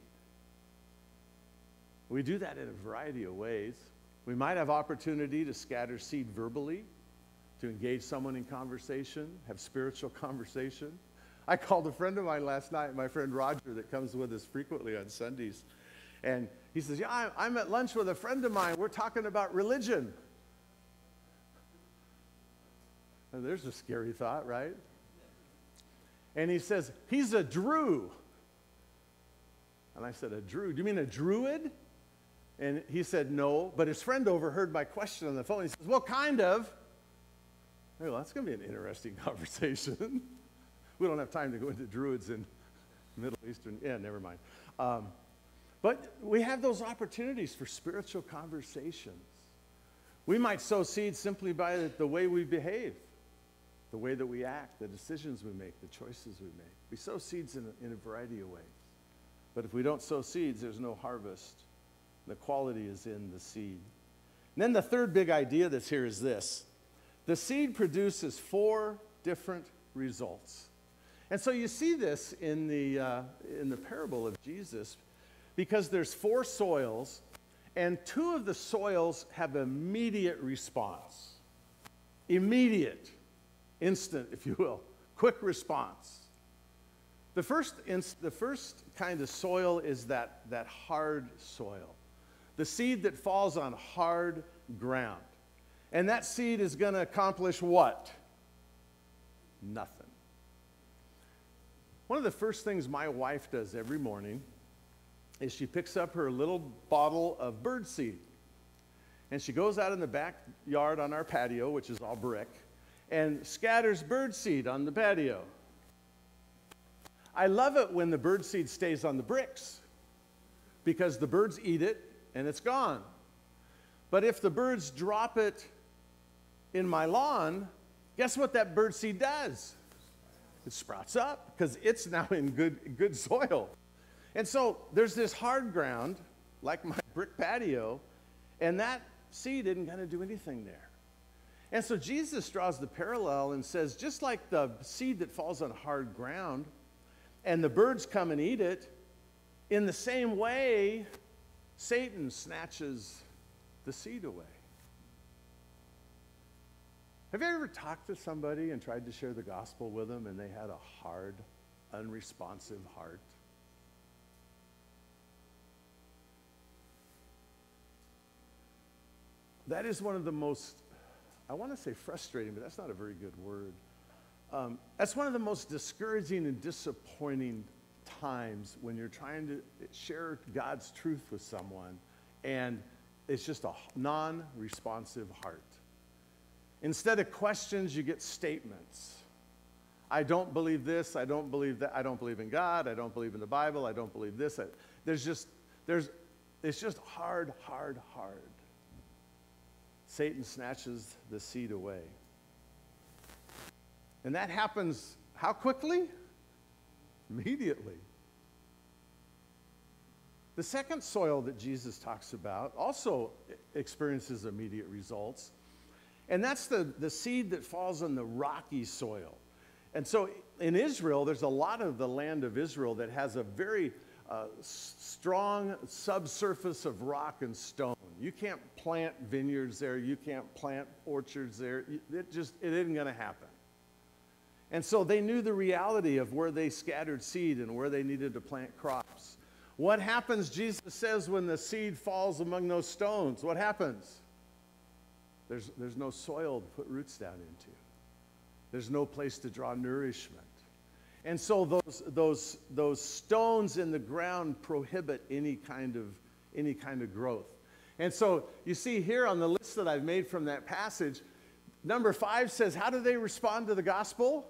We do that in a variety of ways. We might have opportunity to scatter seed verbally, to engage someone in conversation, have spiritual conversation. I called a friend of mine last night, my friend Roger, that comes with us frequently on Sundays. And he says, yeah, I'm at lunch with a friend of mine. We're talking about religion. And there's a scary thought, right? And he says, he's a Drew. And I said, a Drew? Do you mean a Druid? And he said, no. But his friend overheard my question on the phone. He says, well, kind of. Well, that's going to be an interesting conversation. We don't have time to go into Druids in Middle Eastern. Yeah, never mind. Um, but we have those opportunities for spiritual conversations. We might sow seeds simply by the, the way we behave, the way that we act, the decisions we make, the choices we make. We sow seeds in a, in a variety of ways. But if we don't sow seeds, there's no harvest. The quality is in the seed. And then the third big idea that's here is this. The seed produces four different results. And so you see this in the, uh, in the parable of Jesus, because there's four soils, and two of the soils have immediate response. Immediate, instant, if you will, quick response. The first, ins- the first kind of soil is that, that hard soil. The seed that falls on hard ground. And that seed is going to accomplish what? Nothing. One of the first things my wife does every morning is she picks up her little bottle of bird seed. And she goes out in the backyard on our patio, which is all brick, and scatters bird seed on the patio. I love it when the bird seed stays on the bricks, because the birds eat it and it's gone. But if the birds drop it in my lawn, guess what that bird seed does? It sprouts up because it's now in good, good soil. And so there's this hard ground, like my brick patio, and that seed isn't going to do anything there. And so Jesus draws the parallel and says, just like the seed that falls on hard ground, and the birds come and eat it, in the same way, Satan snatches the seed away. Have you ever talked to somebody and tried to share the gospel with them and they had a hard, unresponsive heart? That is one of the most, I want to say frustrating, but that's not a very good word. Um, that's one of the most discouraging and disappointing times when you're trying to share God's truth with someone and it's just a non-responsive heart. Instead of questions, you get statements. I don't believe this, I don't believe that, I don't believe in God, I don't believe in the Bible, I don't believe this. there's just, there's, it's just hard, hard, hard. Satan snatches the seed away. And that happens how quickly? Immediately. The second soil that Jesus talks about also experiences immediate results. And that's the, the seed that falls on the rocky soil. And so in Israel, there's a lot of the land of Israel that has a very uh, strong subsurface of rock and stone. You can't plant vineyards there. You can't plant orchards there. It just, it isn't going to happen. And so they knew the reality of where they scattered seed and where they needed to plant crops. What happens, Jesus says, when the seed falls among those stones? What happens? There's, there's no soil to put roots down into. There's no place to draw nourishment. And so those, those, those stones in the ground prohibit any kind of, any kind of growth. And so you see here on the list that I've made from that passage, number five says, how do they respond to the gospel?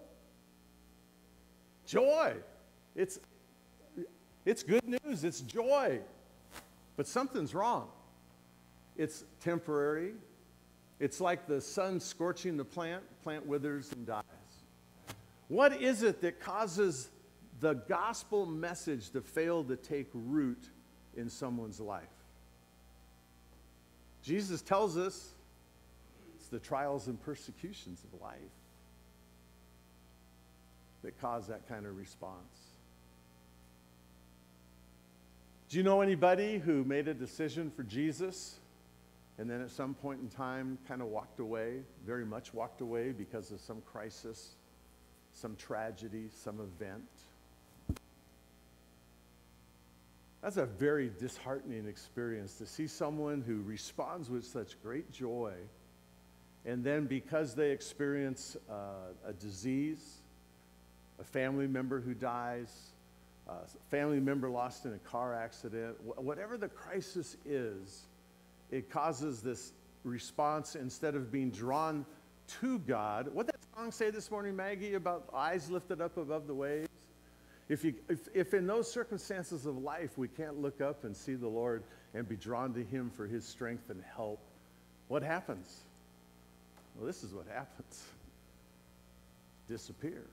Joy. It's, it's good news. It's joy. But something's wrong. It's temporary. It's like the sun scorching the plant. Plant withers and dies. What is it that causes the gospel message to fail to take root in someone's life? Jesus tells us it's the trials and persecutions of life that cause that kind of response. Do you know anybody who made a decision for Jesus and then at some point in time kind of walked away, very much walked away because of some crisis, some tragedy, some event? That's a very disheartening experience to see someone who responds with such great joy, and then because they experience uh, a disease, a family member who dies, a family member lost in a car accident, wh- whatever the crisis is, it causes this response instead of being drawn to God. What did that song say this morning, Maggie, about eyes lifted up above the waves? If, you, if, if in those circumstances of life we can't look up and see the Lord and be drawn to Him for His strength and help, what happens? Well, this is what happens. Disappear.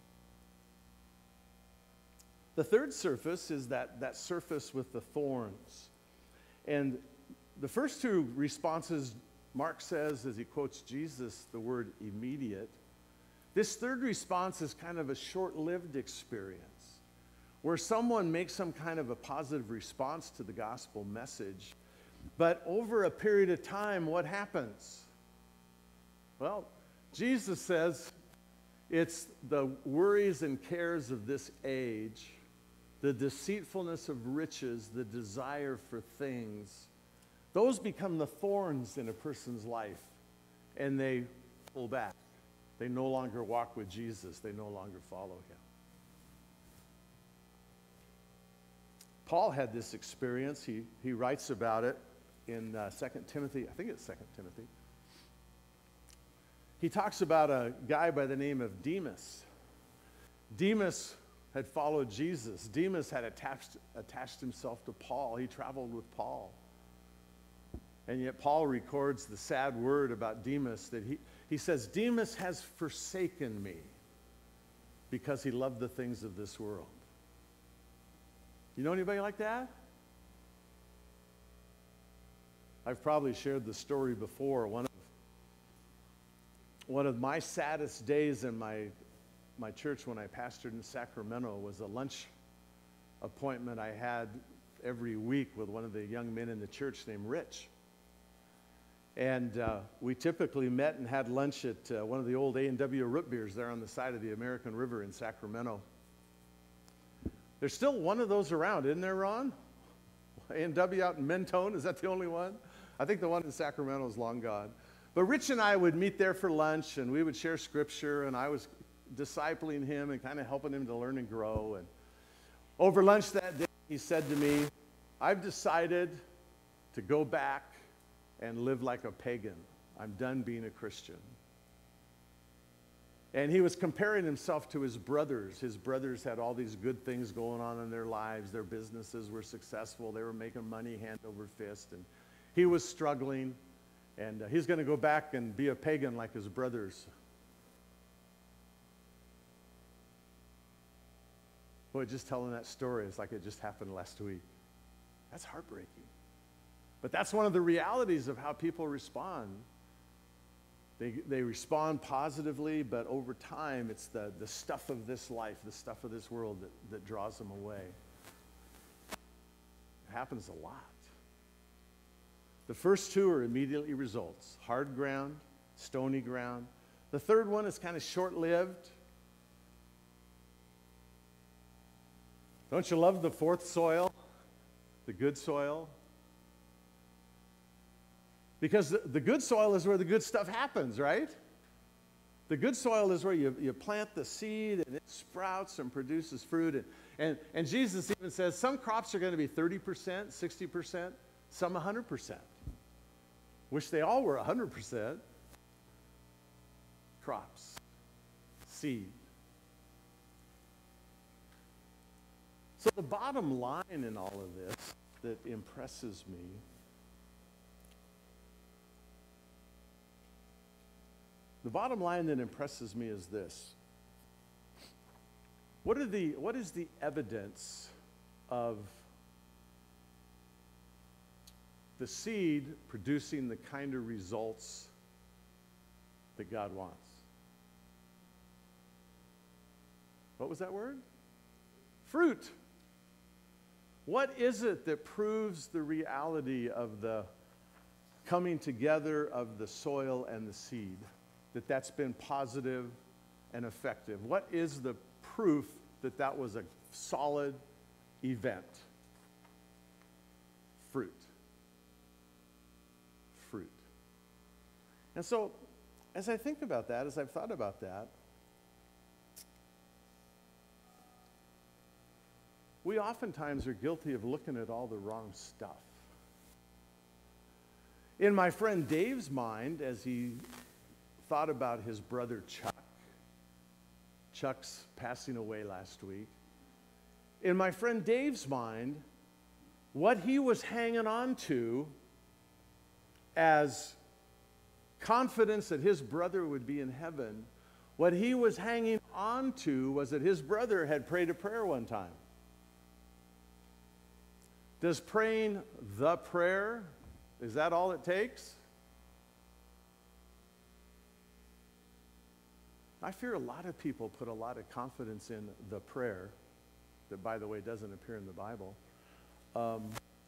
The third surface is that, that surface with the thorns. And the first two responses, Mark says, as he quotes Jesus, the word immediate. This third response is kind of a short-lived experience where someone makes some kind of a positive response to the gospel message. But over a period of time, what happens? Well, Jesus says it's the worries and cares of this age, the deceitfulness of riches, the desire for things. Those become the thorns in a person's life, and they pull back. They no longer walk with Jesus. They no longer follow Him. Paul had this experience. He, he writes about it in uh, Second Timothy. I think it's Second Timothy. He talks about a guy by the name of Demas. Demas had followed Jesus. Demas had attached, attached himself to Paul. He traveled with Paul. And yet Paul records the sad word about Demas that he, he says, Demas has forsaken me because he loved the things of this world. You know anybody like that? I've probably shared the story before. One of, one of my saddest days in my, my church when I pastored in Sacramento was a lunch appointment I had every week with one of the young men in the church named Rich. And uh, we typically met and had lunch at uh, one of the old A and W root beers there on the side of the American River in Sacramento. There's still one of those around, isn't there, Ron? A and W out in Mentone, is that the only one? I think the one in Sacramento is long gone. But Rich and I would meet there for lunch, and we would share scripture, and I was discipling him and kind of helping him to learn and grow. And over lunch that day, he said to me, I've decided to go back and live like a pagan. I'm done being a Christian. And he was comparing himself to his brothers. His brothers had all these good things going on in their lives. Their businesses were successful. They were making money hand over fist. And he was struggling. And uh, he's going to go back and be a pagan like his brothers. Boy, just telling that story is like it just happened last week. That's heartbreaking. But that's one of the realities of how people respond. They, they respond positively, but over time, it's the, the stuff of this life, the stuff of this world that, that draws them away. It happens a lot. The first two are immediately results. Hard ground, stony ground. The third one is kind of short-lived. Don't you love the fourth soil? The good soil? Because the, the good soil is where the good stuff happens, right? The good soil is where you, you plant the seed and it sprouts and produces fruit. And, and, and Jesus even says some crops are going to be thirty percent, sixty percent, some one hundred percent. Wish they all were one hundred percent. Crops, seed. So the bottom line in all of this that impresses me The bottom line that impresses me is this. What are the, what is the evidence of the seed producing the kind of results that God wants? What was that word? Fruit. What is it that proves the reality of the coming together of the soil and the seed? That that's been positive and effective? What is the proof that that was a solid event? Fruit. Fruit. And so, as I think about that, as I've thought about that, we oftentimes are guilty of looking at all the wrong stuff. In my friend Dave's mind, as he thought about his brother Chuck. Chuck's passing away last week. In my friend Dave's mind, what he was hanging on to as confidence that his brother would be in heaven, what he was hanging on to was that his brother had prayed a prayer one time. Does praying the prayer, is that all it takes? I fear a lot of people put a lot of confidence in the prayer, that, by the way, doesn't appear in the Bible. Um,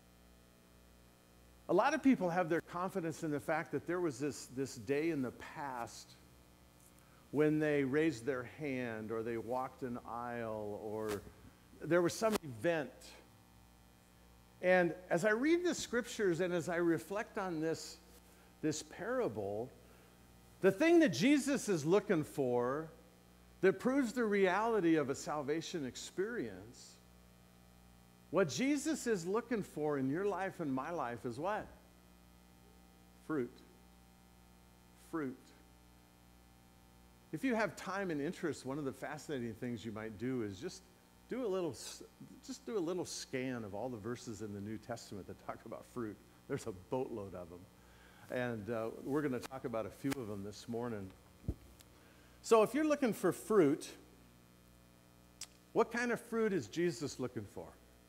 a lot of people have their confidence in the fact that there was this, this day in the past when they raised their hand or they walked an aisle or there was some event. And as I read the scriptures and as I reflect on this, this parable, the thing that Jesus is looking for that proves the reality of a salvation experience, what Jesus is looking for in your life and my life is what? Fruit. Fruit. If you have time and interest, one of the fascinating things you might do is just do a little, just do a little scan of all the verses in the New Testament that talk about fruit. There's a boatload of them. And uh, we're going to talk about a few of them this morning. So if you're looking for fruit, what kind of fruit is Jesus looking for?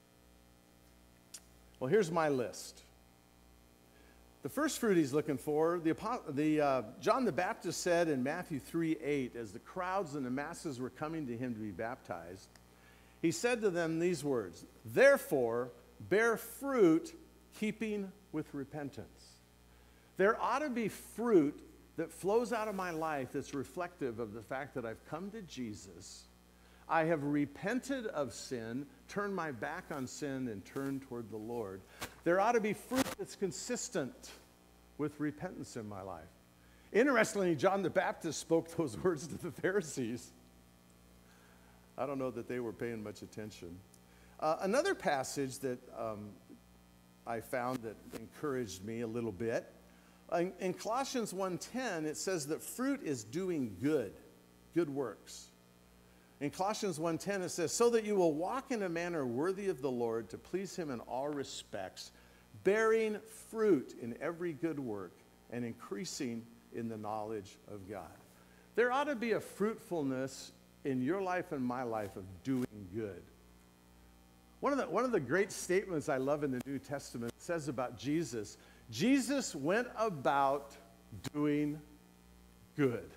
Well, here's my list. The first fruit he's looking for, the, the uh, John the Baptist said in Matthew three eight, as the crowds and the masses were coming to him to be baptized, he said to them these words, "Therefore, bear fruit keeping with repentance." There ought to be fruit that flows out of my life that's reflective of the fact that I've come to Jesus. I have repented of sin, turned my back on sin, and turned toward the Lord. There ought to be fruit that's consistent with repentance in my life. Interestingly, John the Baptist spoke those words to the Pharisees. I don't know that they were paying much attention. Uh, another passage that um, I found that encouraged me a little bit, In, in Colossians one ten, it says that fruit is doing good. good works. In Colossians one ten, it says, so that you will walk in a manner worthy of the Lord, to please him in all respects, bearing fruit in every good work and increasing in the knowledge of God. There ought to be a fruitfulness in your life and my life of doing good. One of the, one of the great statements I love in the New Testament says about Jesus, Jesus went about doing good.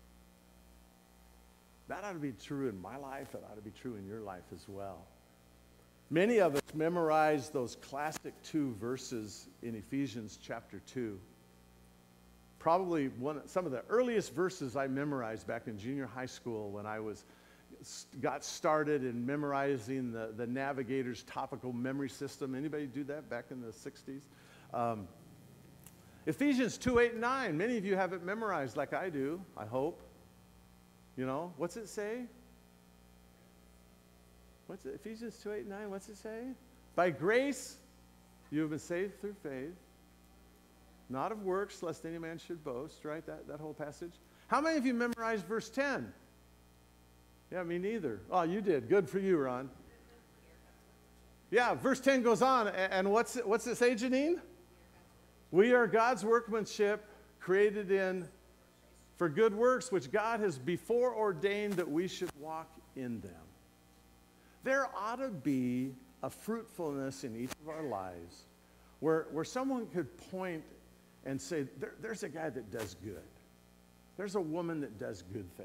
That ought to be true in my life. It ought to be true in your life as well. Many of us memorize those classic two verses in Ephesians chapter two. Probably one, some of the earliest verses I memorized back in junior high school when I was got started in memorizing the, the Navigator's topical memory system. Anybody do that back in the sixties? Um, Ephesians two, eight, and nine. Many of you have it memorized like I do, I hope. You know, what's it say? What's it? Ephesians two, eight, and nine, what's it say? By grace you have been saved through faith, not of works, lest any man should boast, right? That, that whole passage. How many of you memorized verse ten? Yeah, me neither. Oh, you did. Good for you, Ron. Yeah, verse ten goes on, and what's it, what's it say, Janine? We are God's workmanship, created in for good works, which God has before ordained that we should walk in them. There ought to be a fruitfulness in each of our lives where, where someone could point and say, there, there's a guy that does good. There's a woman that does good things.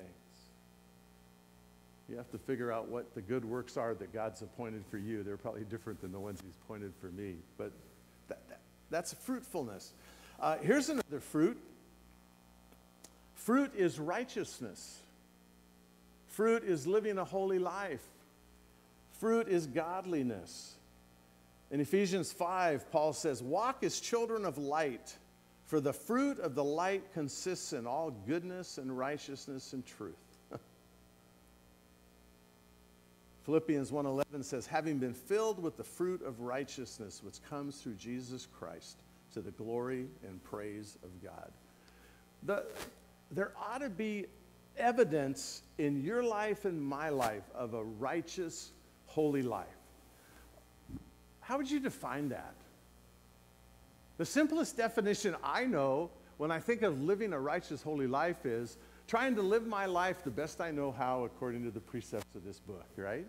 You have to figure out what the good works are that God's appointed for you. They're probably different than the ones he's appointed for me. But that, that, that's fruitfulness. Uh, here's another fruit. Fruit is righteousness. Fruit is living a holy life. Fruit is godliness. In Ephesians five, Paul says, walk as children of light, for the fruit of the light consists in all goodness and righteousness and truth. Philippians one eleven says, having been filled with the fruit of righteousness which comes through Jesus Christ, to the glory and praise of God. The, there ought to be evidence in your life and my life of a righteous, holy life. How would you define that? The simplest definition I know when I think of living a righteous, holy life is trying to live my life the best I know how according to the precepts of this book, right?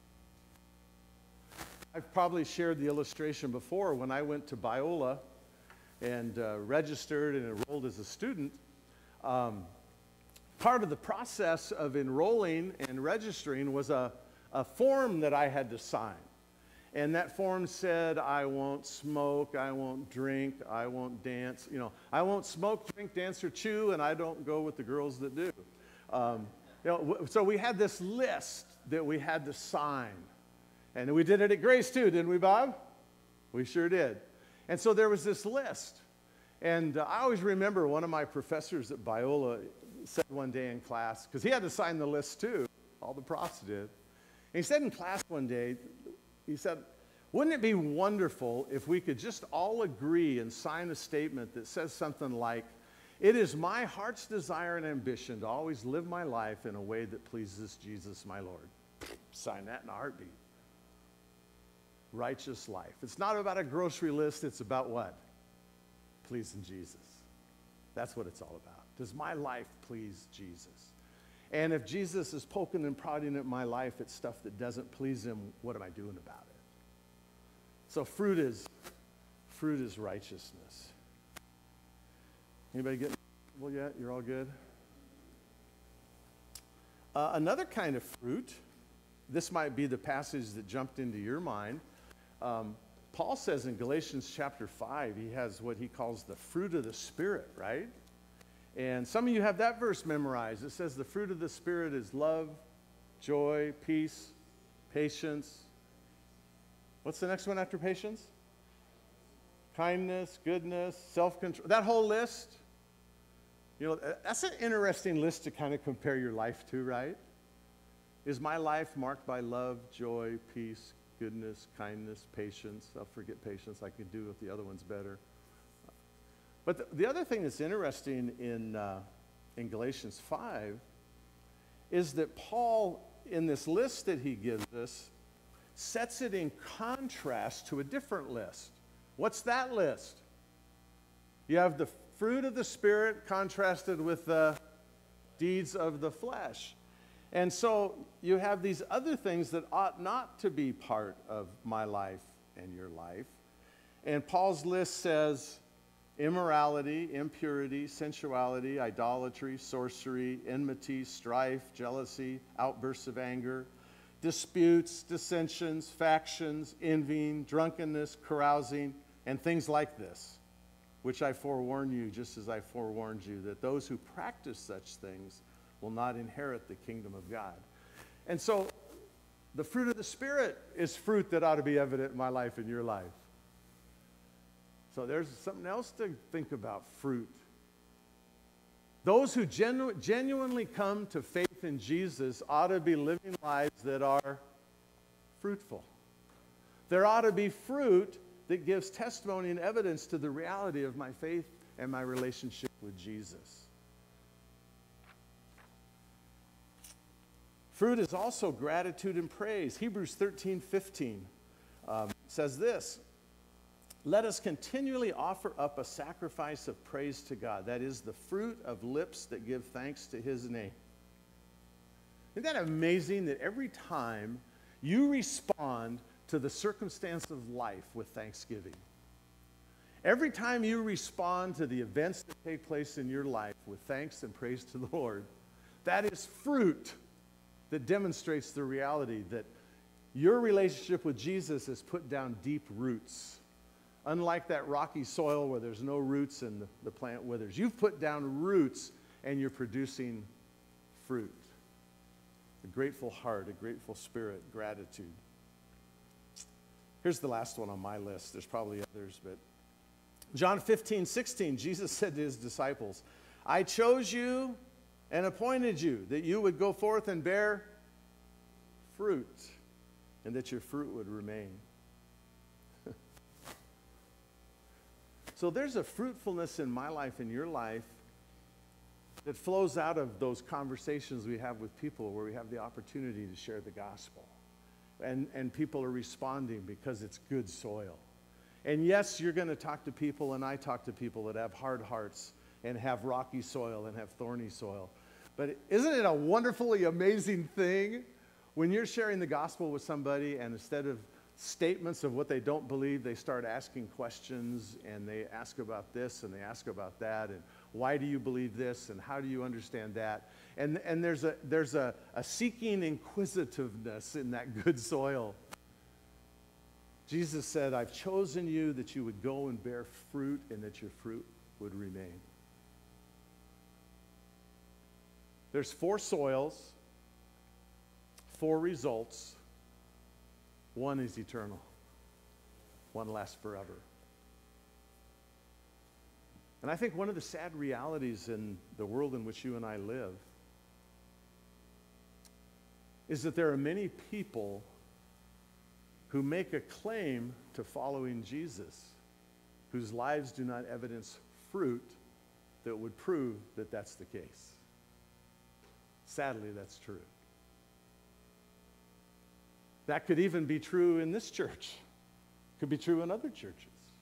I've probably shared the illustration before. When I went to Biola and uh, registered and enrolled as a student, um, part of the process of enrolling and registering was a, a form that I had to sign. And that form said, I won't smoke, I won't drink, I won't dance. You know, I won't smoke, drink, dance, or chew, and I don't go with the girls that do. Um, you know, so we had this list that we had to sign. And we did it at Grace too, didn't we, Bob? We sure did. And so there was this list. And uh, I always remember one of my professors at Biola said one day in class, because he had to sign the list too, all the profs did. And he said in class one day, he said, wouldn't it be wonderful if we could just all agree and sign a statement that says something like, it is my heart's desire and ambition to always live my life in a way that pleases Jesus, my Lord. Sign that in a heartbeat. Righteous life. It's not about a grocery list. It's about what? Pleasing Jesus. That's what it's all about. Does my life please Jesus? And if Jesus is poking and prodding at my life at stuff that doesn't please him, what am I doing about it? So fruit is, fruit is righteousness. Anybody getting well yet? You're all good? Uh, another kind of fruit, this might be the passage that jumped into your mind. Um, Paul says in Galatians chapter five, he has what he calls the fruit of the Spirit, right? And some of you have that verse memorized. It says the fruit of the Spirit is love, joy, peace, patience. What's the next one after patience? Kindness, goodness, self-control. That whole list. You know, that's an interesting list to kind of compare your life to, right? Is my life marked by love, joy, peace, goodness, kindness, patience? I'll forget patience. I can do with the other ones better. But the, the other thing that's interesting in, uh, in Galatians five is that Paul, in this list that he gives us, sets it in contrast to a different list. What's that list? You have the fruit of the Spirit contrasted with the deeds of the flesh. And so you have these other things that ought not to be part of my life and your life. And Paul's list says immorality, impurity, sensuality, idolatry, sorcery, enmity, strife, jealousy, outbursts of anger, disputes, dissensions, factions, envying, drunkenness, carousing, and things like this, which I forewarn you, just as I forewarned you, that those who practice such things will not inherit the kingdom of God. And so the fruit of the Spirit is fruit that ought to be evident in my life and your life. So there's something else to think about, fruit. Those who genu- genuinely come to faith in Jesus ought to be living lives that are fruitful. There ought to be fruit that gives testimony and evidence to the reality of my faith and my relationship with Jesus. Fruit is also gratitude and praise. Hebrews thirteen fifteen um, says this, let us continually offer up a sacrifice of praise to God. That is the fruit of lips that give thanks to his name. Isn't that amazing that every time you respond to the circumstance of life with thanksgiving, every time you respond to the events that take place in your life with thanks and praise to the Lord, that is fruit that demonstrates the reality that your relationship with Jesus has put down deep roots. Unlike that rocky soil where there's no roots and the, the plant withers. You've put down roots and you're producing fruit. A grateful heart, a grateful spirit, gratitude. Here's the last one on my list. There's probably others, but John fifteen sixteen, Jesus said to his disciples, I chose you and appointed you that you would go forth and bear fruit and that your fruit would remain. So there's a fruitfulness in my life, in your life, that flows out of those conversations we have with people where we have the opportunity to share the gospel. And, and people are responding because it's good soil. And yes, you're going to talk to people, and I talk to people that have hard hearts and have rocky soil and have thorny soil. But isn't it a wonderfully amazing thing when you're sharing the gospel with somebody and instead of statements of what they don't believe, they start asking questions, and they ask about this and they ask about that, and why do you believe this and how do you understand that? And, and there's, a, there's a, a seeking inquisitiveness in that good soil. Jesus said, I've chosen you that you would go and bear fruit and that your fruit would remain. There's four soils, four results. One is eternal. One lasts forever. And I think one of the sad realities in the world in which you and I live is that there are many people who make a claim to following Jesus, whose lives do not evidence fruit that would prove that that's the case. Sadly, that's true. That could even be true in this church. Could be true in other churches.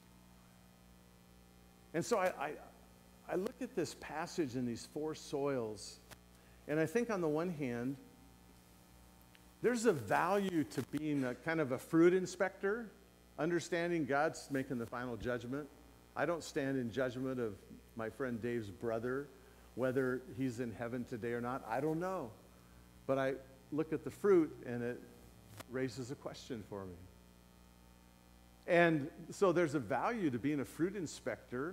And so I, I, I look at this passage in these four soils, and I think on the one hand, there's a value to being a kind of a fruit inspector, understanding God's making the final judgment. I don't stand in judgment of my friend Dave's brother, whether he's in heaven today or not. I don't know. But I look at the fruit, and it raises a question for me. And so there's a value to being a fruit inspector.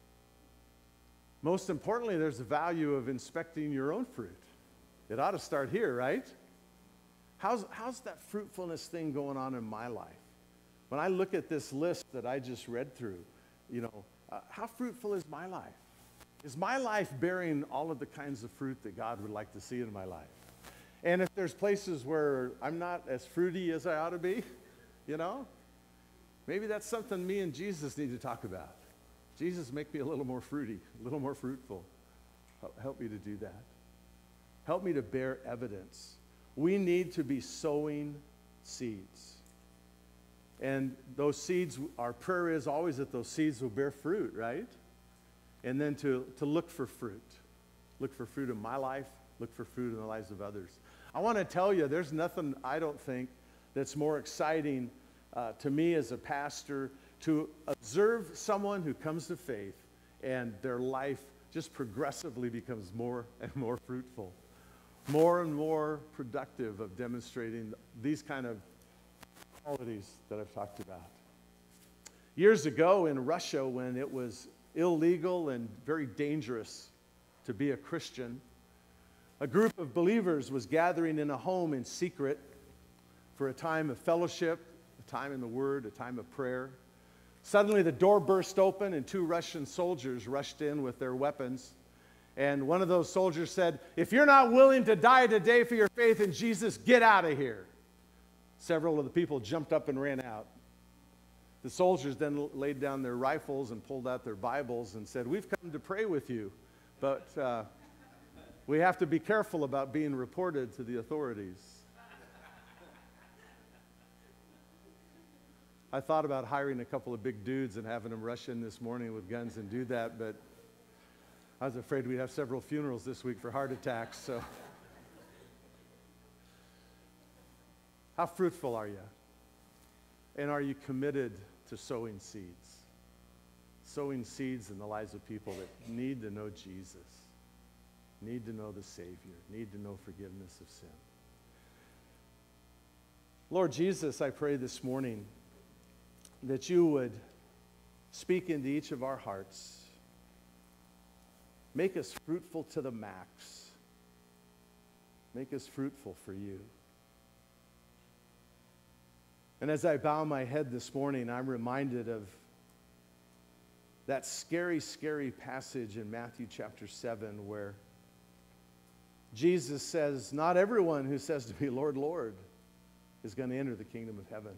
Most importantly, there's a value of inspecting your own fruit. It ought to start here, right? How's, how's that fruitfulness thing going on in my life? When I look at this list that I just read through, you know, uh, how fruitful is my life? Is my life bearing all of the kinds of fruit that God would like to see in my life? And if there's places where I'm not as fruity as I ought to be, you know, maybe that's something me and Jesus need to talk about. Jesus, make me a little more fruity, a little more fruitful. Help me to do that. Help me to bear evidence. We need to be sowing seeds. And those seeds, our prayer is always that those seeds will bear fruit, right? And then to, to look for fruit. Look for fruit in my life. Look for fruit in the lives of others. I want to tell you, there's nothing, I don't think, that's more exciting uh, to me as a pastor to observe someone who comes to faith and their life just progressively becomes more and more fruitful, more and more productive of demonstrating these kind of qualities that I've talked about. Years ago in Russia, when it was illegal and very dangerous to be a Christian, a group of believers was gathering in a home in secret for a time of fellowship, a time in the Word, a time of prayer. Suddenly the door burst open and two Russian soldiers rushed in with their weapons. And one of those soldiers said, "If you're not willing to die today for your faith in Jesus, get out of here." Several of the people jumped up and ran out. The soldiers then laid down their rifles and pulled out their Bibles and said, "We've come to pray with you, but uh, we have to be careful about being reported to the authorities." I thought about hiring a couple of big dudes and having them rush in this morning with guns and do that, but I was afraid we'd have several funerals this week for heart attacks, so. How fruitful are you? And are you committed to sowing seeds? Sowing seeds in the lives of people that need to know Jesus, need to know the Savior, need to know forgiveness of sin. Lord Jesus, I pray this morning that you would speak into each of our hearts. Make us fruitful to the max. Make us fruitful for you. And as I bow my head this morning, I'm reminded of that scary, scary passage in Matthew chapter seven where Jesus says, "Not everyone who says to me, 'Lord, Lord,' is going to enter the kingdom of heaven."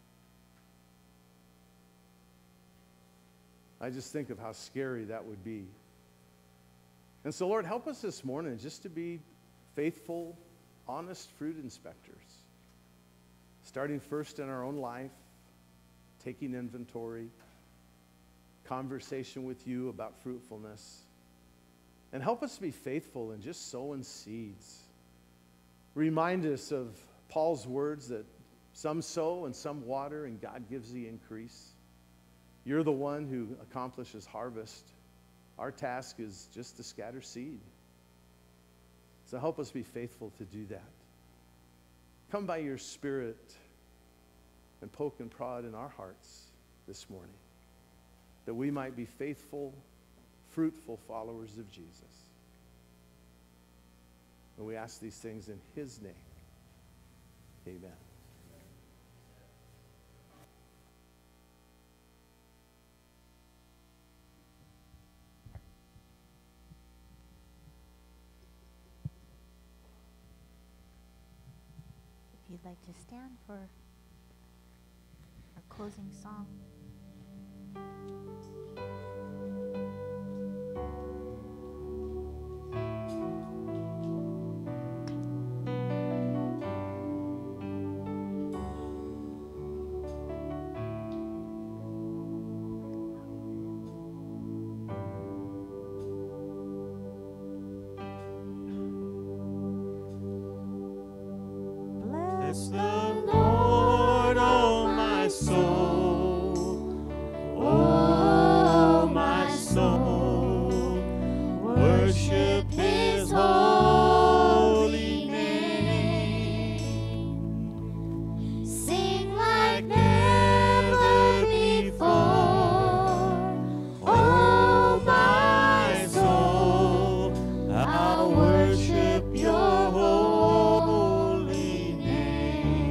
I just think of how scary that would be. And so, Lord, help us this morning just to be faithful, honest fruit inspectors. Starting first in our own life, taking inventory, conversation with you about fruitfulness. And help us to be faithful in just sowing seeds. Remind us of Paul's words that some sow and some water and God gives the increase. You're the one who accomplishes harvest. Our task is just to scatter seed. So help us be faithful to do that. Come by your Spirit and poke and prod in our hearts this morning, that we might be faithful, fruitful followers of Jesus. And we ask these things in his name. Amen. If you'd like to stand for our closing song. Bless the Lord, oh my soul, oh my soul, worship his holy name. Sing like never before, oh my soul, I'll worship your holy name.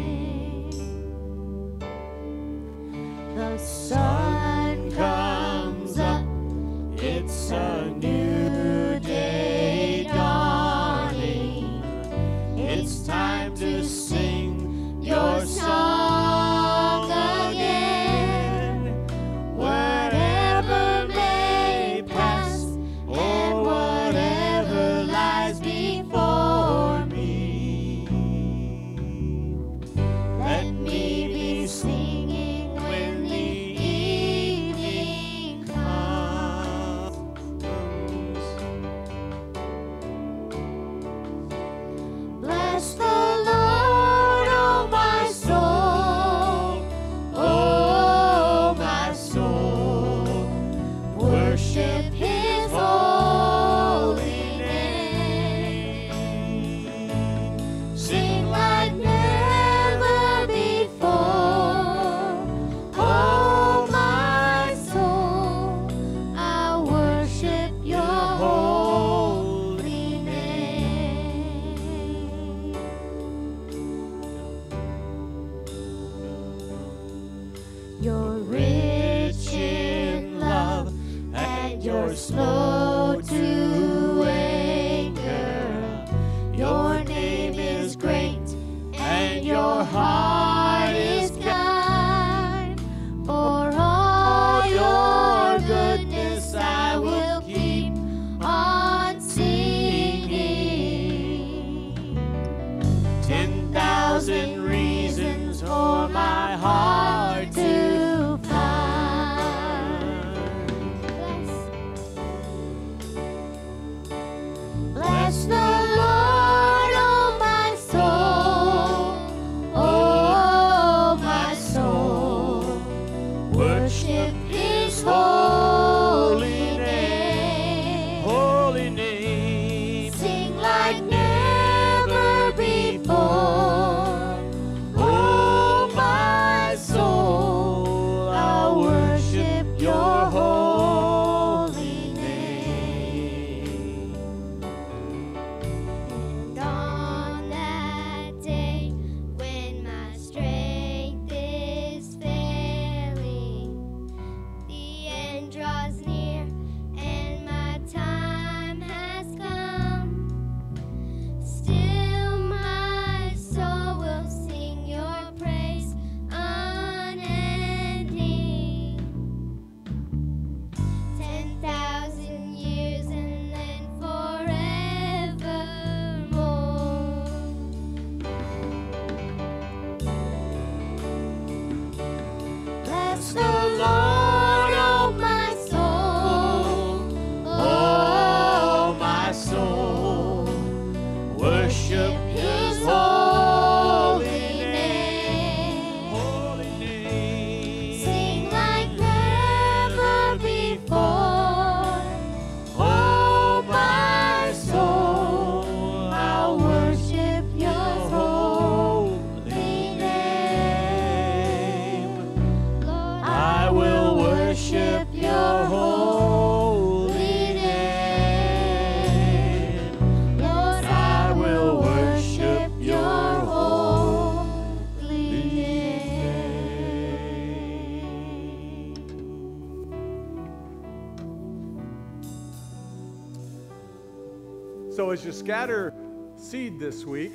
So as you scatter seed this week,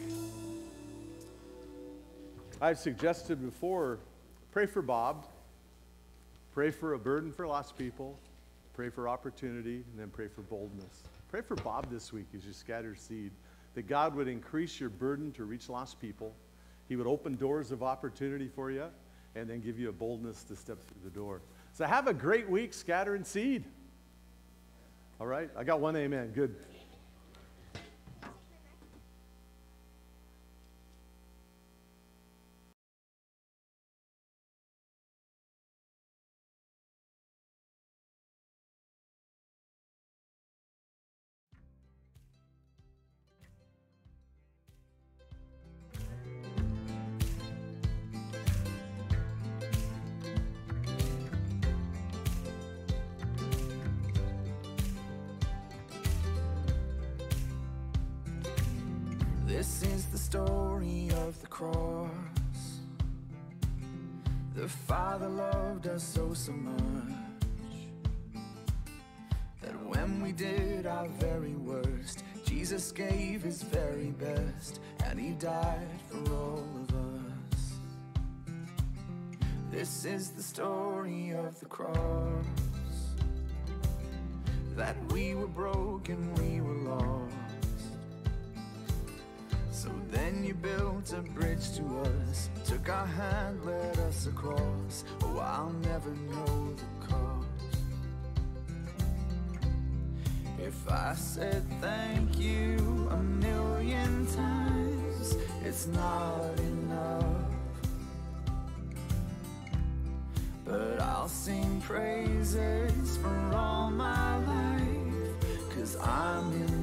I've suggested before, pray for Bob, pray for a burden for lost people, pray for opportunity, and then pray for boldness. Pray for Bob this week as you scatter seed, that God would increase your burden to reach lost people. He would open doors of opportunity for you, and then give you a boldness to step through the door. So have a great week scattering seed. All right, I got one amen. Good. This is the story of the cross. The Father loved us so, so much that when we did our very worst, Jesus gave his very best, and he died for all of us. This is the story of the cross, that we were broken, we were lost. So then you built a bridge to us, took our hand, led us across. Oh, I'll never know the cost. If I said thank you a million times, it's not enough. But I'll sing praises for all my life, 'cause I'm in